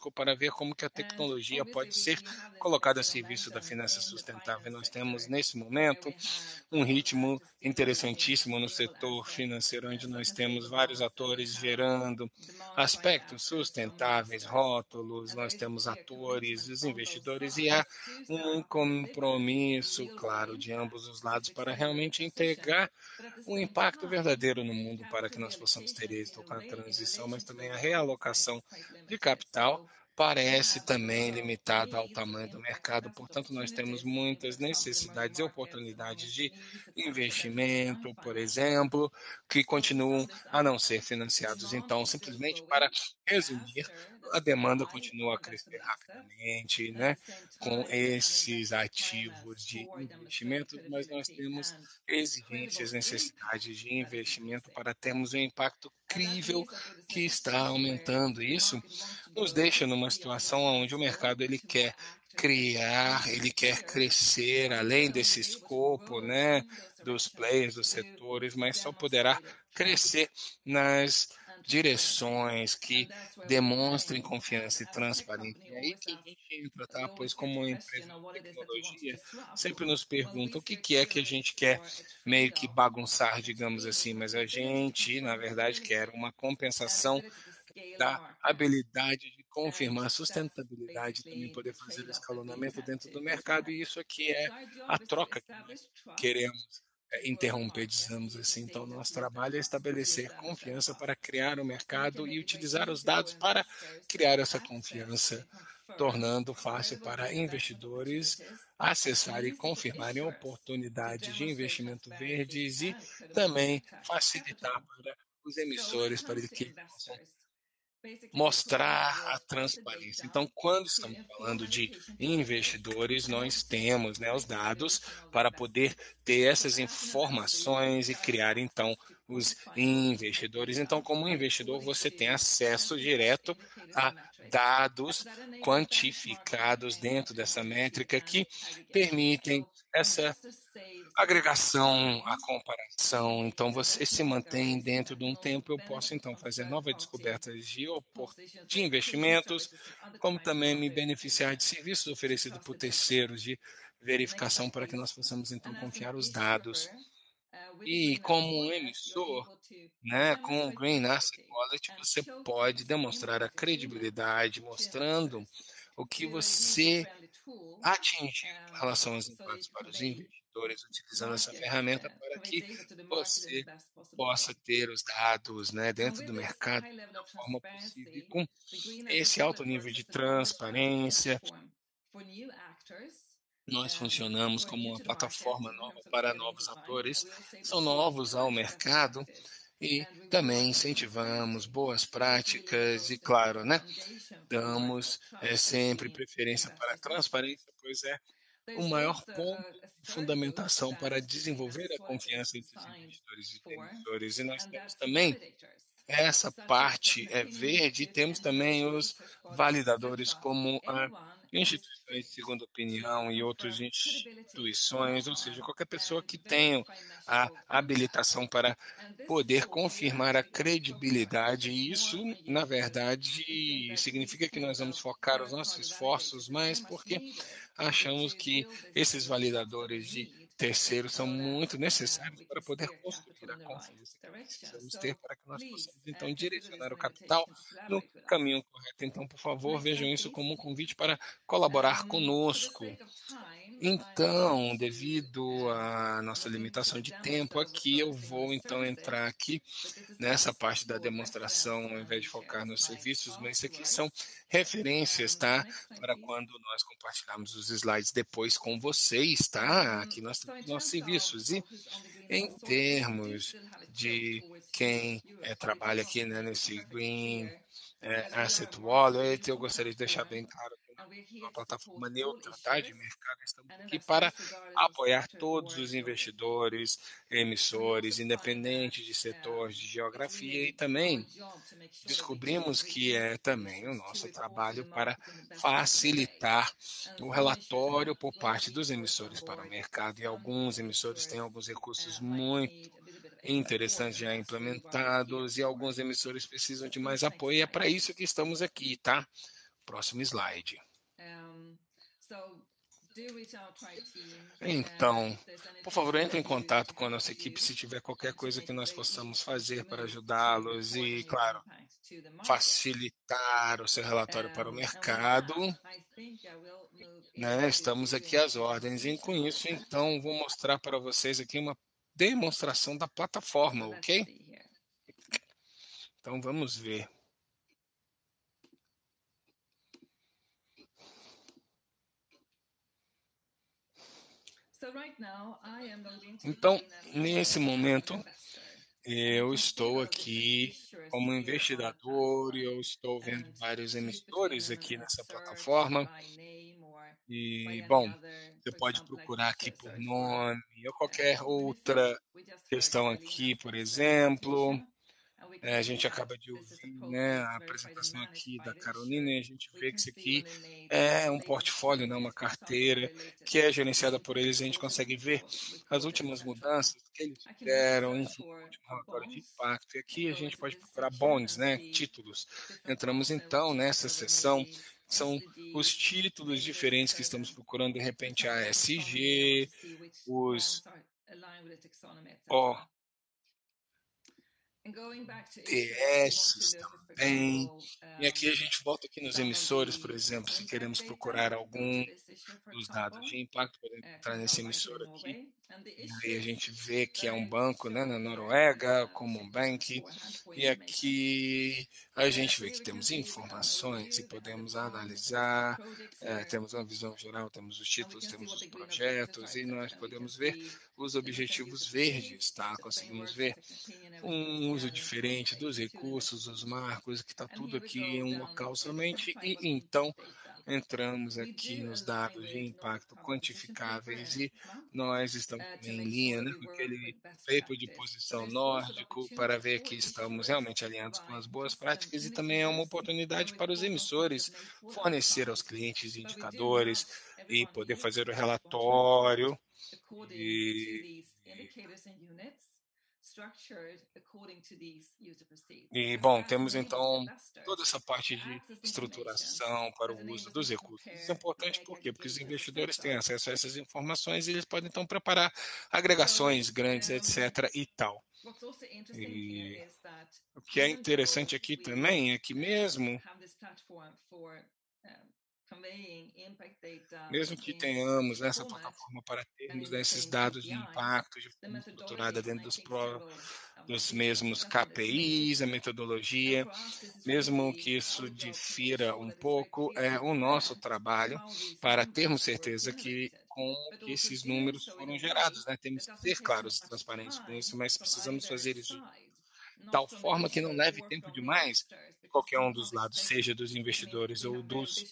conosco para ver como que a tecnologia pode ser colocada a serviço da finança sustentável. Nós temos, nesse momento, um ritmo interessantíssimo no setor financeiro, onde nós temos vários atores gerando aspectos sustentáveis, rótulos, nós temos atores, os investidores, e há um compromisso, claro, de ambos os lados para realmente integrar um impacto verdadeiro no mundo para que nós possamos ter êxito com a transição, mas também a realocação de capital parece também limitada ao tamanho do mercado. Portanto, nós temos muitas necessidades e oportunidades de investimento, por exemplo, que continuam a não ser financiados. Então, simplesmente para resumir, a demanda continua a crescer rapidamente, né, com esses ativos de investimento, mas nós temos exigências, necessidades de investimento para termos um impacto crível que está aumentando. Isso nos deixa numa situação onde o mercado ele quer criar, ele quer crescer além desse escopo, né, dos players, dos setores, mas só poderá crescer nas direções que demonstrem confiança e transparência. E é aí que a gente entra, tá? Pois como uma empresa de tecnologia, sempre nos pergunta o que que é que a gente quer meio que bagunçar, digamos assim, mas a gente, na verdade, quer uma compensação da habilidade de confirmar a sustentabilidade e também poder fazer o escalonamento dentro do mercado, e isso aqui é a troca que nós queremos é, interromper, dizemos assim. Então, nosso trabalho é estabelecer confiança para criar o mercado e utilizar os dados para criar essa confiança, tornando fácil para investidores acessar e confirmarem oportunidades de investimento verdes e também facilitar para os emissores para que eles possam mostrar a transparência. Então, quando estamos falando de investidores, nós temos, né, os dados para poder ter essas informações e criar, então, os investidores. Então, como investidor, você tem acesso direto a dados quantificados dentro dessa métrica que permitem essa agregação, a comparação. Então, você se mantém dentro de um tempo. Eu posso, então, fazer novas descobertas de, de investimentos, como também me beneficiar de serviços oferecidos por terceiros de verificação para que nós possamos, então, confiar os dados. E como um emissor, né, com o Green Asset Wallet, você pode demonstrar a credibilidade, mostrando o que você atingir em relação aos impactos para os investidores, utilizando essa ferramenta para que você possa ter os dados, né, dentro do mercado da melhor forma possível. E com esse alto nível de transparência, nós funcionamos como uma plataforma nova para novos atores, são novos ao mercado, e também incentivamos boas práticas e, claro, né, damos é, sempre preferência para a transparência, pois é o maior ponto de fundamentação para desenvolver a confiança entre os investidores e emissores. E nós temos também essa parte é verde, temos também os validadores como a instituições de segunda opinião e outras instituições, ou seja, qualquer pessoa que tenha a habilitação para poder confirmar a credibilidade. E isso, na verdade, significa que nós vamos focar os nossos esforços mais porque achamos que esses validadores de terceiros são muito necessários para poder construir a confiança que precisamos ter para que nós possamos, então, direcionar o capital no caminho correto. Então, por favor, vejam isso como um convite para colaborar conosco. Então, devido à nossa limitação de tempo aqui, eu vou, então, entrar aqui nessa parte da demonstração, ao invés de focar nos serviços, mas isso aqui são referências, tá? Para quando nós compartilharmos os slides depois com vocês, tá? Aqui nós temos nossos serviços. E em termos de quem é, trabalha aqui, né, nesse Green é, Asset Wallet, eu gostaria de deixar bem claro que uma plataforma neutra, tá, de mercado, estamos aqui para apoiar todos os investidores, emissores, independente de setor, de geografia, e também descobrimos que é também o nosso trabalho para facilitar o relatório por parte dos emissores para o mercado, e alguns emissores têm alguns recursos muito interessantes já implementados e alguns emissores precisam de mais apoio, e é para isso que estamos aqui, tá? Próximo slide. Um, so do reach out to our team. Então, uh, if there's anything por favor, that entre em we can do contato to com a help nossa equipe you, se tiver qualquer uh, to coisa que make it nós very possamos easy to fazer para move to ajudá-los e, reporting claro, impact to the market. facilitar o seu relatório para o Um, and with mercado, that, I think I will move né? into Estamos giving aqui às a ordens e com demonstration of isso, the então, vou platform. mostrar para vocês aqui uma demonstração da plataforma, So let's ok? see here. Então, vamos ver. So right now, I am logged into Então, Login as nesse a momento, investor. eu estou aqui como investidor e eu estou vendo vários emissores aqui nessa plataforma. E, bom, você pode procurar aqui por nome ou qualquer outra questão aqui, por exemplo. É, a gente acaba de ouvir, né, a apresentação aqui da Carolina e a gente vê que isso aqui é um portfólio, né, uma carteira que é gerenciada por eles. A gente consegue ver as últimas mudanças que eles fizeram, enfim, o último relatório de impacto. E aqui a gente pode procurar bonds, né, títulos. Entramos então nessa seção, que são os títulos diferentes que estamos procurando, de repente a A S G, os O T S também. E aqui a gente volta aqui nos emissores, por exemplo, se queremos procurar algum dos dados de impacto, podemos entrar nesse emissor aqui. E aí a gente vê que é um banco, né, na Noruega, como um bank. E aqui a gente vê que temos informações e podemos analisar. É, temos uma visão geral, temos os títulos, temos os projetos e nós podemos ver os objetivos verdes, tá? Conseguimos ver um uso diferente dos recursos, os marcos, que está tudo aqui em um local somente, e então entramos aqui nos dados de impacto quantificáveis e nós estamos também em linha, né, com aquele paper de posição nórdico para ver que estamos realmente alinhados com as boas práticas e também é uma oportunidade para os emissores fornecer aos clientes indicadores e poder fazer o relatório e E, bom, temos então toda essa parte de estruturação para o uso dos recursos. Isso é importante por quê? Porque os investidores têm acesso a essas informações e eles podem então preparar agregações grandes, etc. e tal. E o que é interessante aqui também é que mesmo Mesmo que tenhamos essa plataforma para termos esses dados de impacto de forma estruturada dentro dos, pro, dos mesmos K P Is, a metodologia, mesmo que isso difira um pouco, é o nosso trabalho para termos certeza que como que esses números foram gerados, né? Temos que ser claros e transparentes com isso, mas precisamos fazer isso de tal forma que não leve tempo demais de qualquer um dos lados, seja dos investidores ou dos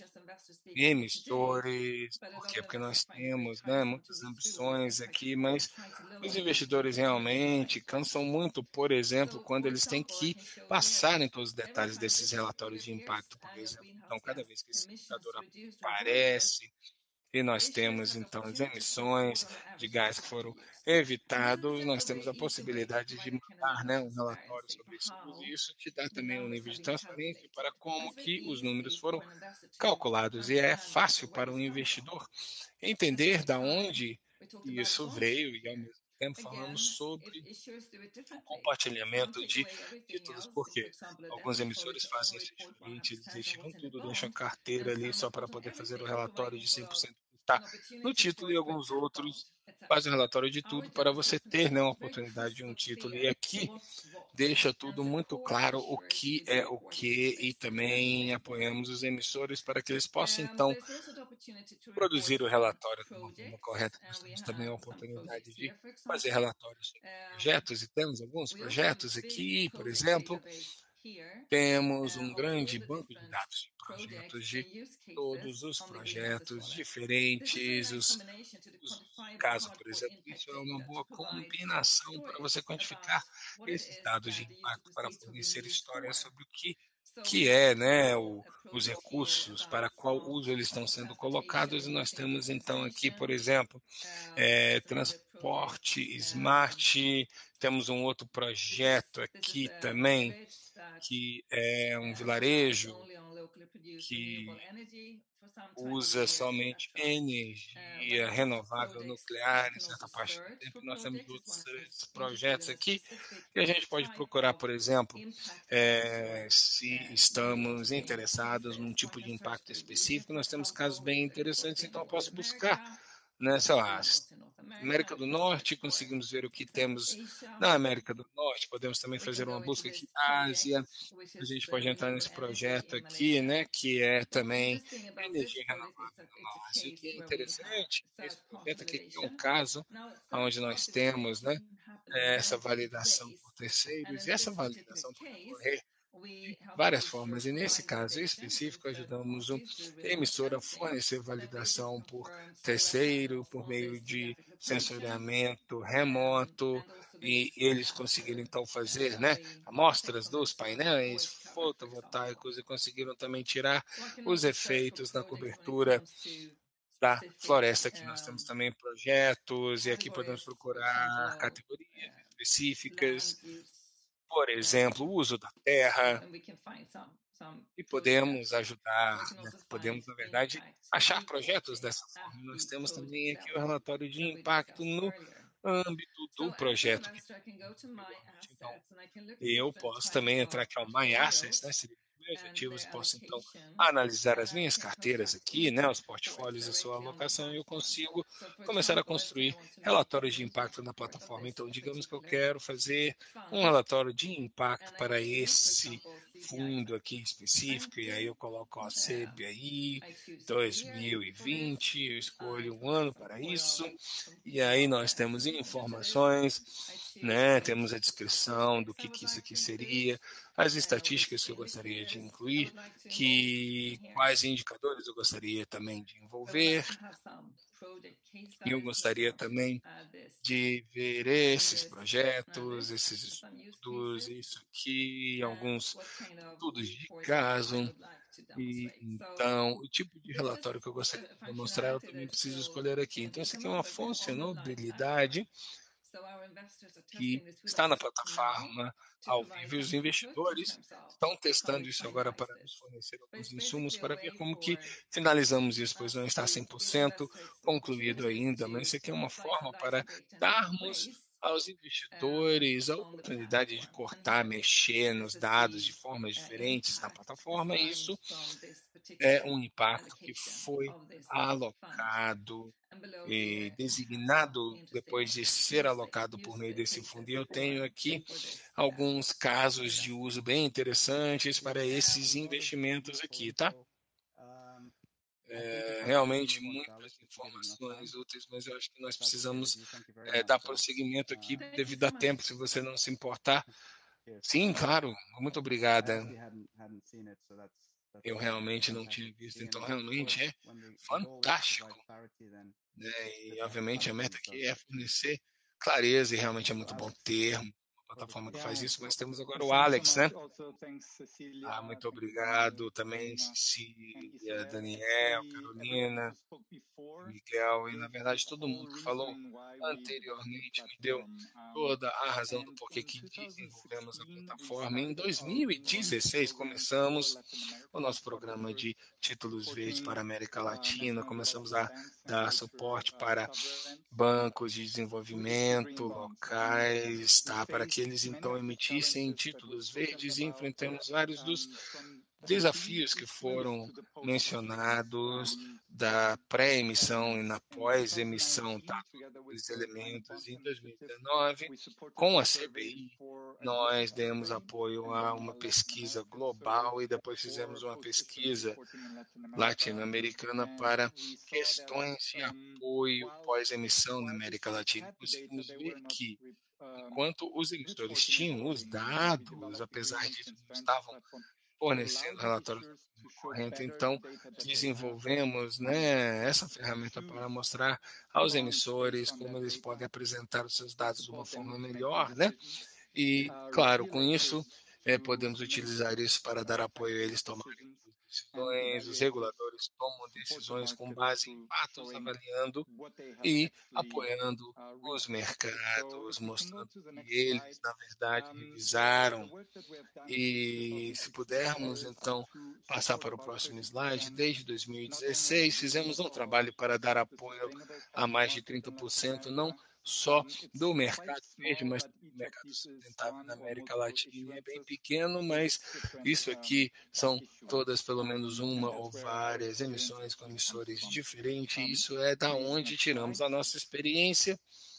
emissores. Por quê? Porque nós temos, né, muitas ambições aqui, mas os investidores realmente cansam muito, por exemplo, quando eles têm que passar em todos os detalhes desses relatórios de impacto, por exemplo. Então, cada vez que esse indicador aparece, e nós temos, então, as emissões de gás que foram evitados, nós temos a possibilidade de mandar, né, um relatório sobre isso. E isso te dá também um nível de transparência para como que os números foram calculados. E é fácil para o investidor entender de onde isso veio e, ao mesmo tempo, falamos sobre o compartilhamento de títulos, porque alguns emissores fazem isso diferente, eles retiram tudo, deixam a carteira ali só para poder fazer o relatório de cem por cento que está no título e alguns outros fazem o relatório de tudo para você ter, né, uma oportunidade de um título. E aqui deixa tudo muito claro o que é o que e também apoiamos os emissores para que eles possam, então, produzir o relatório de uma forma correta. Nós temos também a oportunidade de fazer relatórios sobre projetos e temos alguns projetos aqui, por exemplo, temos um grande banco de dados de projetos de todos os projetos diferentes, os, os casos, por exemplo, isso é uma boa combinação para você quantificar esses dados de impacto para fornecer histórias sobre o que que é, né, o, os recursos, para qual uso eles estão sendo colocados, e nós temos então aqui, por exemplo, é, transporte smart, temos um outro projeto aqui também, que é um vilarejo que usa somente energia renovável nuclear em certa parte do tempo. Nós temos outros projetos aqui e a gente pode procurar, por exemplo, é, se estamos interessados num tipo de impacto específico. Nós temos casos bem interessantes, então eu posso buscar, né, sei lá, América do Norte, conseguimos ver o que temos na América do Norte, podemos também fazer uma busca aqui na Ásia, a gente pode entrar nesse projeto aqui, né, que é também energia renovável na Ásia, o que é interessante, esse projeto aqui é um caso onde nós temos, né, essa validação por terceiros, e essa validação pode ocorrer de várias formas, e nesse caso específico ajudamos o emissor a fornecer validação por terceiro, por meio de sensoriamento remoto, e eles conseguiram então fazer, né, amostras dos painéis fotovoltaicos e conseguiram também tirar os efeitos na cobertura da floresta. Aqui nós temos também projetos, e aqui podemos procurar categorias específicas, por exemplo, o uso da terra, e podemos ajudar, né, podemos, na verdade, achar projetos dessa forma. Nós temos também aqui o relatório de impacto no âmbito do projeto que anteriormente. Então, eu posso também entrar aqui ao My Assets, né, seria meus ativos, posso então analisar as minhas carteiras aqui, né, os portfólios e sua alocação, e eu consigo começar a construir relatórios de impacto na plataforma. Então, digamos que eu quero fazer um relatório de impacto para esse fundo aqui específico, e aí eu coloco a S E B aí, dois mil e vinte, eu escolho um ano para isso, e aí nós temos informações, né, temos a descrição do que, que isso aqui seria, as estatísticas que eu gostaria de incluir, que quais indicadores eu gostaria também de envolver, e eu gostaria também de ver esses projetos, esses estudos, isso aqui, alguns estudos de caso, e então o tipo de relatório que eu gostaria de mostrar eu também preciso escolher aqui. Então isso aqui é uma funcionalidade que está na plataforma ao vivo, e os investidores estão testando isso agora para nos fornecer alguns insumos para ver como que finalizamos isso, pois não está cem por cento concluído ainda, mas isso aqui é uma forma para darmos aos investidores a oportunidade de cortar, mexer nos dados de formas diferentes na plataforma, e isso é um impacto que foi alocado e designado depois de ser alocado por meio desse fundo. E eu tenho aqui alguns casos de uso bem interessantes para esses investimentos aqui, tá? É, realmente muitas informações úteis, mas eu acho que nós precisamos é, dar prosseguimento aqui devido a tempo, se você não se importar. Sim, claro, muito obrigada. Eu realmente não tinha visto, então realmente é fantástico, né? E obviamente a meta aqui é fornecer clareza, e realmente é muito bom ter uma plataforma que faz isso, mas temos agora o Alex, né? Ah, muito obrigado também, Cecília, Daniel, Carolina, Miguel, e na verdade todo mundo que falou anteriormente me deu toda a razão do porquê que desenvolvemos a plataforma. Em dois mil e dezesseis começamos o nosso programa de títulos verdes para a América Latina, começamos a dar suporte para bancos de desenvolvimento locais, tá, para que eles então emitissem títulos verdes, e enfrentamos vários dos desafios que foram mencionados da pré-emissão e na pós-emissão, tá? Os elementos. Em dois mil e dezenove, com a C B I, nós demos apoio a uma pesquisa global e depois fizemos uma pesquisa latino-americana para questões de apoio pós-emissão na América Latina. Conseguimos ver que, enquanto os emissores tinham os dados, apesar disso, não estavam fornecendo relatórios corrente, então desenvolvemos, né, essa ferramenta para mostrar aos emissores como eles podem apresentar os seus dados de uma forma melhor, né? E claro, com isso é, podemos utilizar isso para dar apoio a eles tomarem decisões. Os reguladores tomam decisões com base em fatos, avaliando e apoiando os mercados, mostrando que eles, na verdade, revisaram. E se pudermos, então, passar para o próximo slide, desde dois mil e dezesseis, fizemos um trabalho para dar apoio a mais de trinta por cento, não só do mercado verde, mas também do mercado sustentável na América Latina. É bem pequeno, mas isso aqui são todas pelo menos uma ou várias emissões com emissores diferentes. Isso é da onde tiramos a nossa experiência.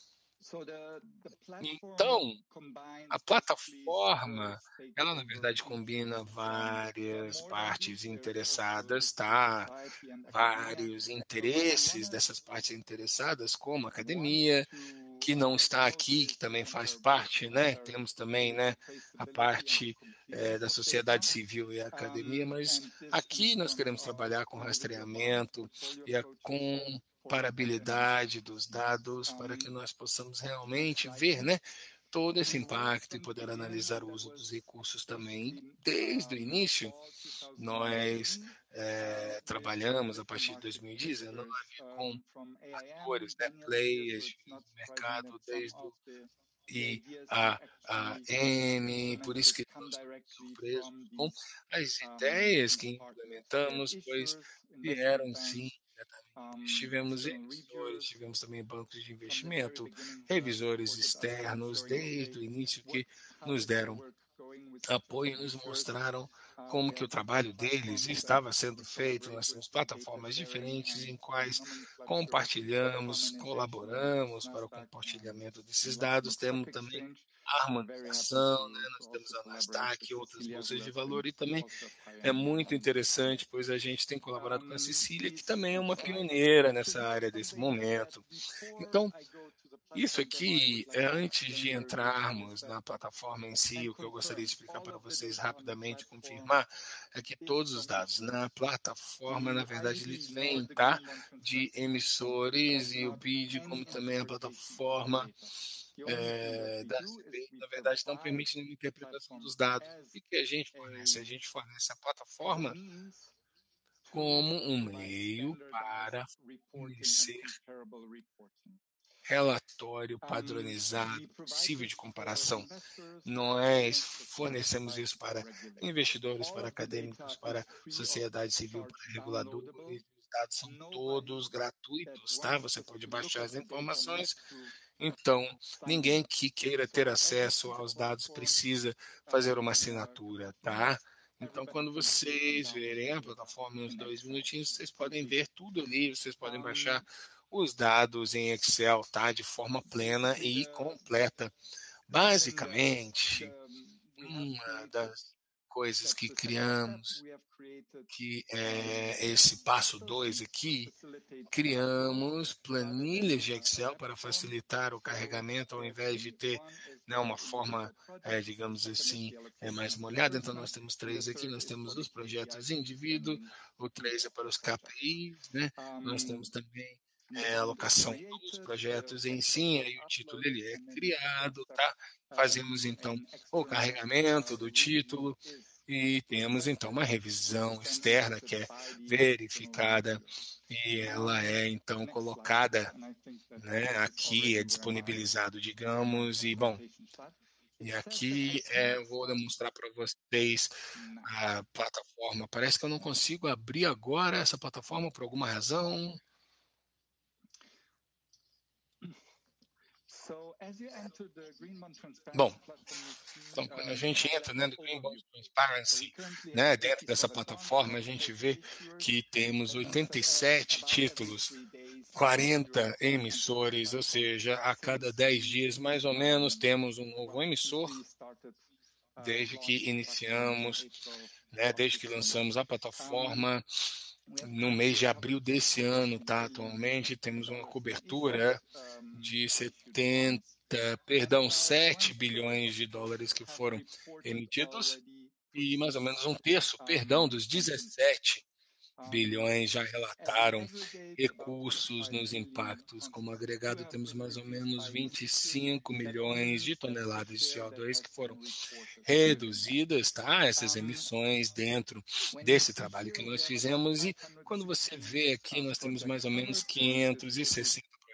Então, a plataforma, ela na verdade combina várias partes interessadas, tá? Vários interesses dessas partes interessadas, como a academia, que não está aqui, que também faz parte, né? Temos também, né, a parte é, da sociedade civil e a academia, mas aqui nós queremos trabalhar com rastreamento e a com comparabilidade dos dados para que nós possamos realmente ver, né, todo esse impacto e poder analisar o uso dos recursos também. Desde o início, nós é, trabalhamos a partir de dois mil e dezenove com atores, né, players no mercado, desde o I A A M, por isso que nós estamos surpresos com as ideias que implementamos, pois vieram sim diretamente. Tivemos emissores, tivemos também bancos de investimento, revisores externos, desde o início que nos deram apoio e nos mostraram como que o trabalho deles estava sendo feito. Nós temos plataformas diferentes em quais compartilhamos, colaboramos para o compartilhamento desses dados. Temos também a harmonização, né? Nós temos a Nasdaq e outras bolsas de valor, e também é muito interessante, pois a gente tem colaborado com a Cecília, que também é uma pioneira nessa área desse momento. Então, isso aqui, é, antes de entrarmos na plataforma em si, o que eu gostaria de explicar para vocês rapidamente, confirmar, é que todos os dados na plataforma, na verdade, eles vêm, tá, de emissores, e o B I D, como também a plataforma é, da C B I, na verdade, não permite nenhuma interpretação dos dados. E que a gente fornece? A gente fornece a plataforma como um meio para fornecer relatório padronizado, possível de comparação. Nós fornecemos isso para investidores, para acadêmicos, para sociedade civil, para reguladores. Os dados são todos gratuitos, tá? Você pode baixar as informações. Então, ninguém que queira ter acesso aos dados precisa fazer uma assinatura, tá? Então, quando vocês verem a plataforma em uns dois minutinhos, vocês podem ver tudo ali, vocês podem baixar os dados em Excel, tá? De forma plena e completa. Basicamente, uma das coisas que criamos, que é esse passo dois aqui, criamos planilhas de Excel para facilitar o carregamento, ao invés de ter, né, uma forma, é, digamos assim, é, mais molhada. Então, nós temos três aqui, nós temos os projetos indivíduo, o três é para os K P Is, né? Nós temos também é, a alocação dos projetos em si, aí o título ele é criado, tá? Fazemos então o carregamento do título e temos então uma revisão externa que é verificada e ela é então colocada, né, aqui, é disponibilizado, digamos, e bom, e aqui é, eu vou demonstrar para vocês a plataforma. Parece que eu não consigo abrir agora essa plataforma por alguma razão. Bom, então quando a gente entra, né, no Green Bond Transparency, né, dentro dessa plataforma, a gente vê que temos oitenta e sete títulos, quarenta emissores, ou seja, a cada dez dias, mais ou menos, temos um novo emissor, desde que iniciamos, né, desde que lançamos a plataforma, no mês de abril desse ano, tá? Atualmente temos uma cobertura de setenta, perdão, sete bilhões de dólares que foram emitidos e mais ou menos um terço, perdão, dos dezessete bilhões já relataram recursos nos impactos. Como agregado, temos mais ou menos vinte e cinco milhões de toneladas de C O dois que foram reduzidas, tá? Essas emissões dentro desse trabalho que nós fizemos. E quando você vê aqui, nós temos mais ou menos quinhentos e sessenta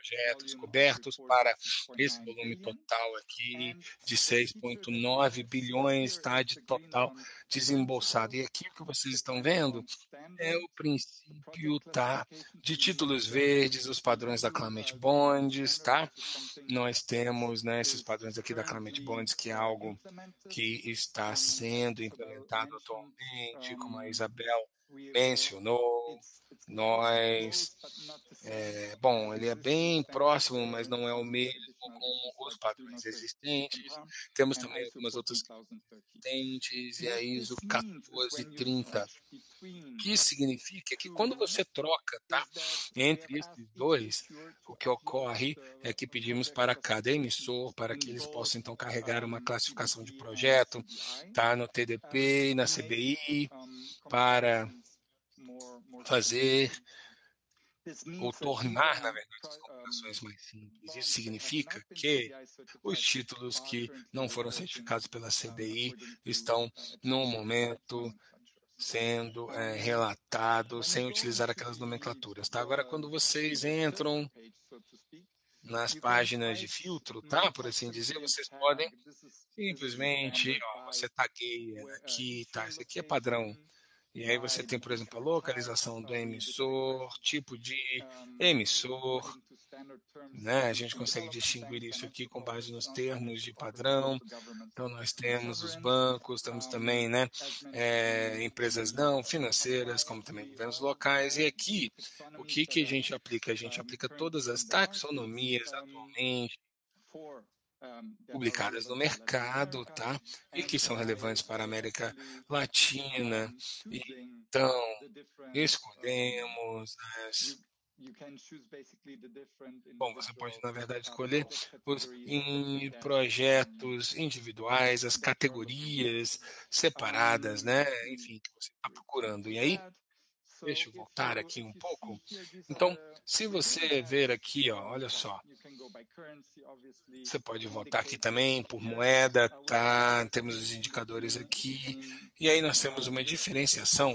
projetos cobertos para esse volume total aqui de seis vírgula nove bilhões, tá, de total desembolsado. E aqui o que vocês estão vendo é o princípio, tá, de títulos verdes, os padrões da Climate Bonds, tá? Nós temos, né, esses padrões aqui da Climate Bonds, que é algo que está sendo implementado atualmente, como a Isabel mencionou. Nós, é, bom, ele é bem próximo, mas não é o mesmo como os padrões existentes. Temos também algumas outras existentes, e a ISO quatorze trinta, que significa que quando você troca, tá, entre esses dois, o que ocorre é que pedimos para cada emissor, para que eles possam então carregar uma classificação de projeto, tá, no T D P e na C B I, para fazer ou tornar, na verdade, as comparações mais simples. Isso significa que os títulos que não foram certificados pela C B I estão, no momento, sendo é, relatados sem utilizar aquelas nomenclaturas. Tá? Agora, quando vocês entram nas páginas de filtro, tá? Por assim dizer, vocês podem simplesmente, ó, você tagueia aqui, tá? Isso aqui é padrão. E aí você tem, por exemplo, a localização do emissor, tipo de emissor, né? A gente consegue distinguir isso aqui com base nos termos de padrão. Então, nós temos os bancos, temos também, né, é, empresas não financeiras, como também governos locais. E aqui, o que, que a gente aplica? A gente aplica todas as taxonomias atualmente publicadas no mercado, tá? E que são relevantes para a América Latina. E, então, escolhemos as... Bom, você pode, na verdade, escolher os em projetos individuais, as categorias separadas, né? Enfim, que você está procurando. E aí, deixa eu voltar aqui um pouco. Então, se você ver aqui, ó, olha só, você pode voltar aqui também por moeda, tá? Temos os indicadores aqui. E aí nós temos uma diferenciação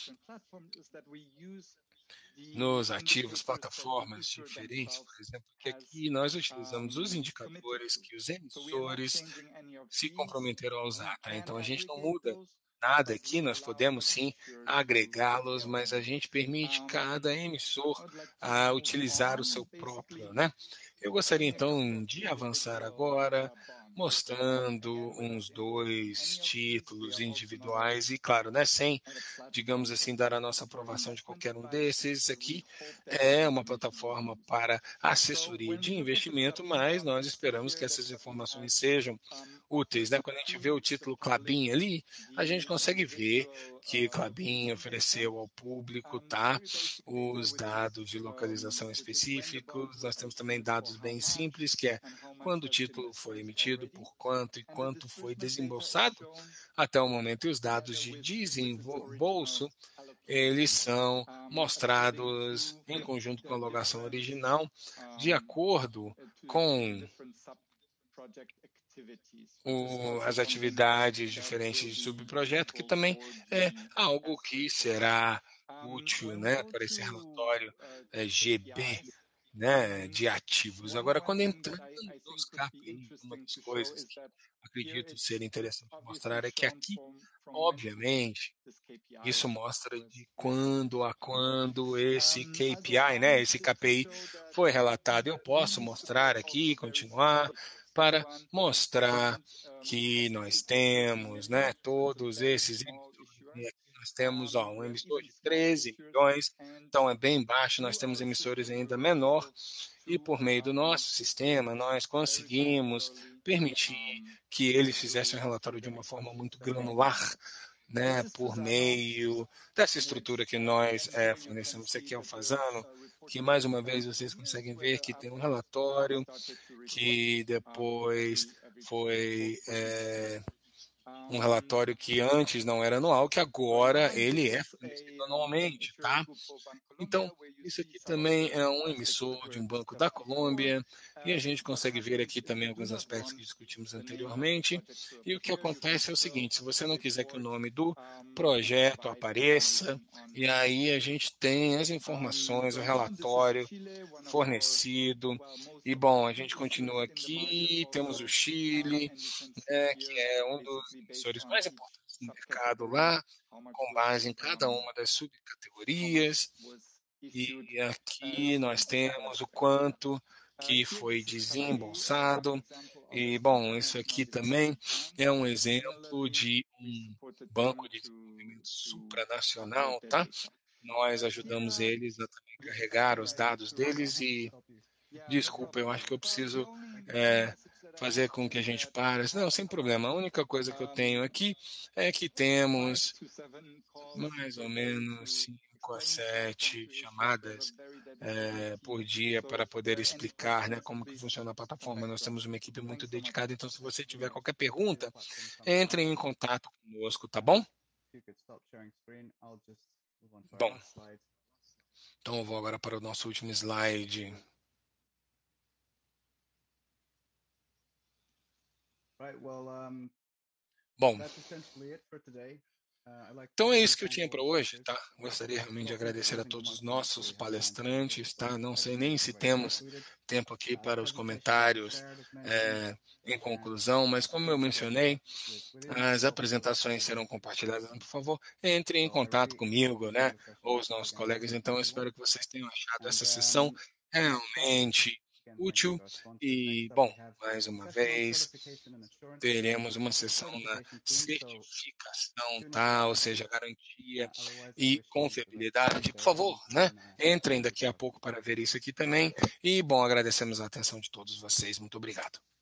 nos ativos, plataformas diferentes, por exemplo, que aqui nós utilizamos os indicadores que os emissores se comprometeram a usar, tá? Então a gente não muda nada aqui, nós podemos sim agregá-los, mas a gente permite cada emissor a utilizar o seu próprio, né? Eu gostaria então de avançar agora, mostrando uns dois títulos individuais e, claro, né, sem, digamos assim, dar a nossa aprovação de qualquer um desses. Aqui é uma plataforma para assessoria de investimento, mas nós esperamos que essas informações sejam úteis, né? Quando a gente vê o título Klabin ali, a gente consegue ver que Klabin ofereceu ao público, tá, os dados de localização específicos. Nós temos também dados bem simples, que é quando o título foi emitido, por quanto e quanto foi desembolsado até o momento. E os dados de desembolso, eles são mostrados em conjunto com a alocação original, de acordo com o, as atividades diferentes de subprojeto, que também é algo que será útil, né, para esse relatório é, G B, né, de ativos. Agora, quando entrando nos K P Is, uma das coisas que acredito ser interessante mostrar é que aqui, obviamente, isso mostra de quando a quando esse K P I, né, esse K P I foi relatado. Eu posso mostrar aqui, continuar, para mostrar que nós temos, né, todos esses emissores. Aqui nós temos ó, um emissor de treze milhões, então é bem baixo. Nós temos emissores ainda menor, e por meio do nosso sistema nós conseguimos permitir que eles fizessem um relatório de uma forma muito granular, né, por meio dessa estrutura que nós é, fornecemos. Isso aqui é o Fasano, que mais uma vez vocês conseguem ver que tem um relatório que depois foi é, um relatório que antes não era anual, que agora ele é fornecido anualmente, tá? Então, Isso aqui também é um emissor de um banco da Colômbia, e a gente consegue ver aqui também alguns aspectos que discutimos anteriormente. E o que acontece é o seguinte: se você não quiser que o nome do projeto apareça, e aí a gente tem as informações, o relatório fornecido. E bom, a gente continua aqui, temos o Chile, né, que é um dos emissores mais importantes do mercado lá, com base em cada uma das subcategorias. E aqui nós temos o quanto que foi desembolsado. E, bom, isso aqui também é um exemplo de um banco de desenvolvimento supranacional, tá? Nós ajudamos eles a também carregar os dados deles e, desculpa, eu acho que eu preciso é, fazer com que a gente pare. Não, sem problema. A única coisa que eu tenho aqui é que temos mais ou menos cinco a sete chamadas é, por dia para poder explicar, né, como que funciona a plataforma. Nós temos uma equipe muito dedicada, então se você tiver qualquer pergunta, entre em contato conosco, tá bom? Bom, então eu vou agora para o nosso último slide. Bom, então é isso que eu tinha para hoje, tá? Gostaria realmente de agradecer a todos os nossos palestrantes, tá? Não sei nem se temos tempo aqui para os comentários é, em conclusão, mas como eu mencionei, as apresentações serão compartilhadas. Por favor, entre em contato comigo, né? Ou os nossos colegas. Então, eu espero que vocês tenham achado essa sessão realmente útil. E, bom, mais uma vez, teremos uma sessão na certificação, tá? Ou seja, garantia e confiabilidade. Por favor, né? Entrem daqui a pouco para ver isso aqui também. E, bom, agradecemos a atenção de todos vocês. Muito obrigado.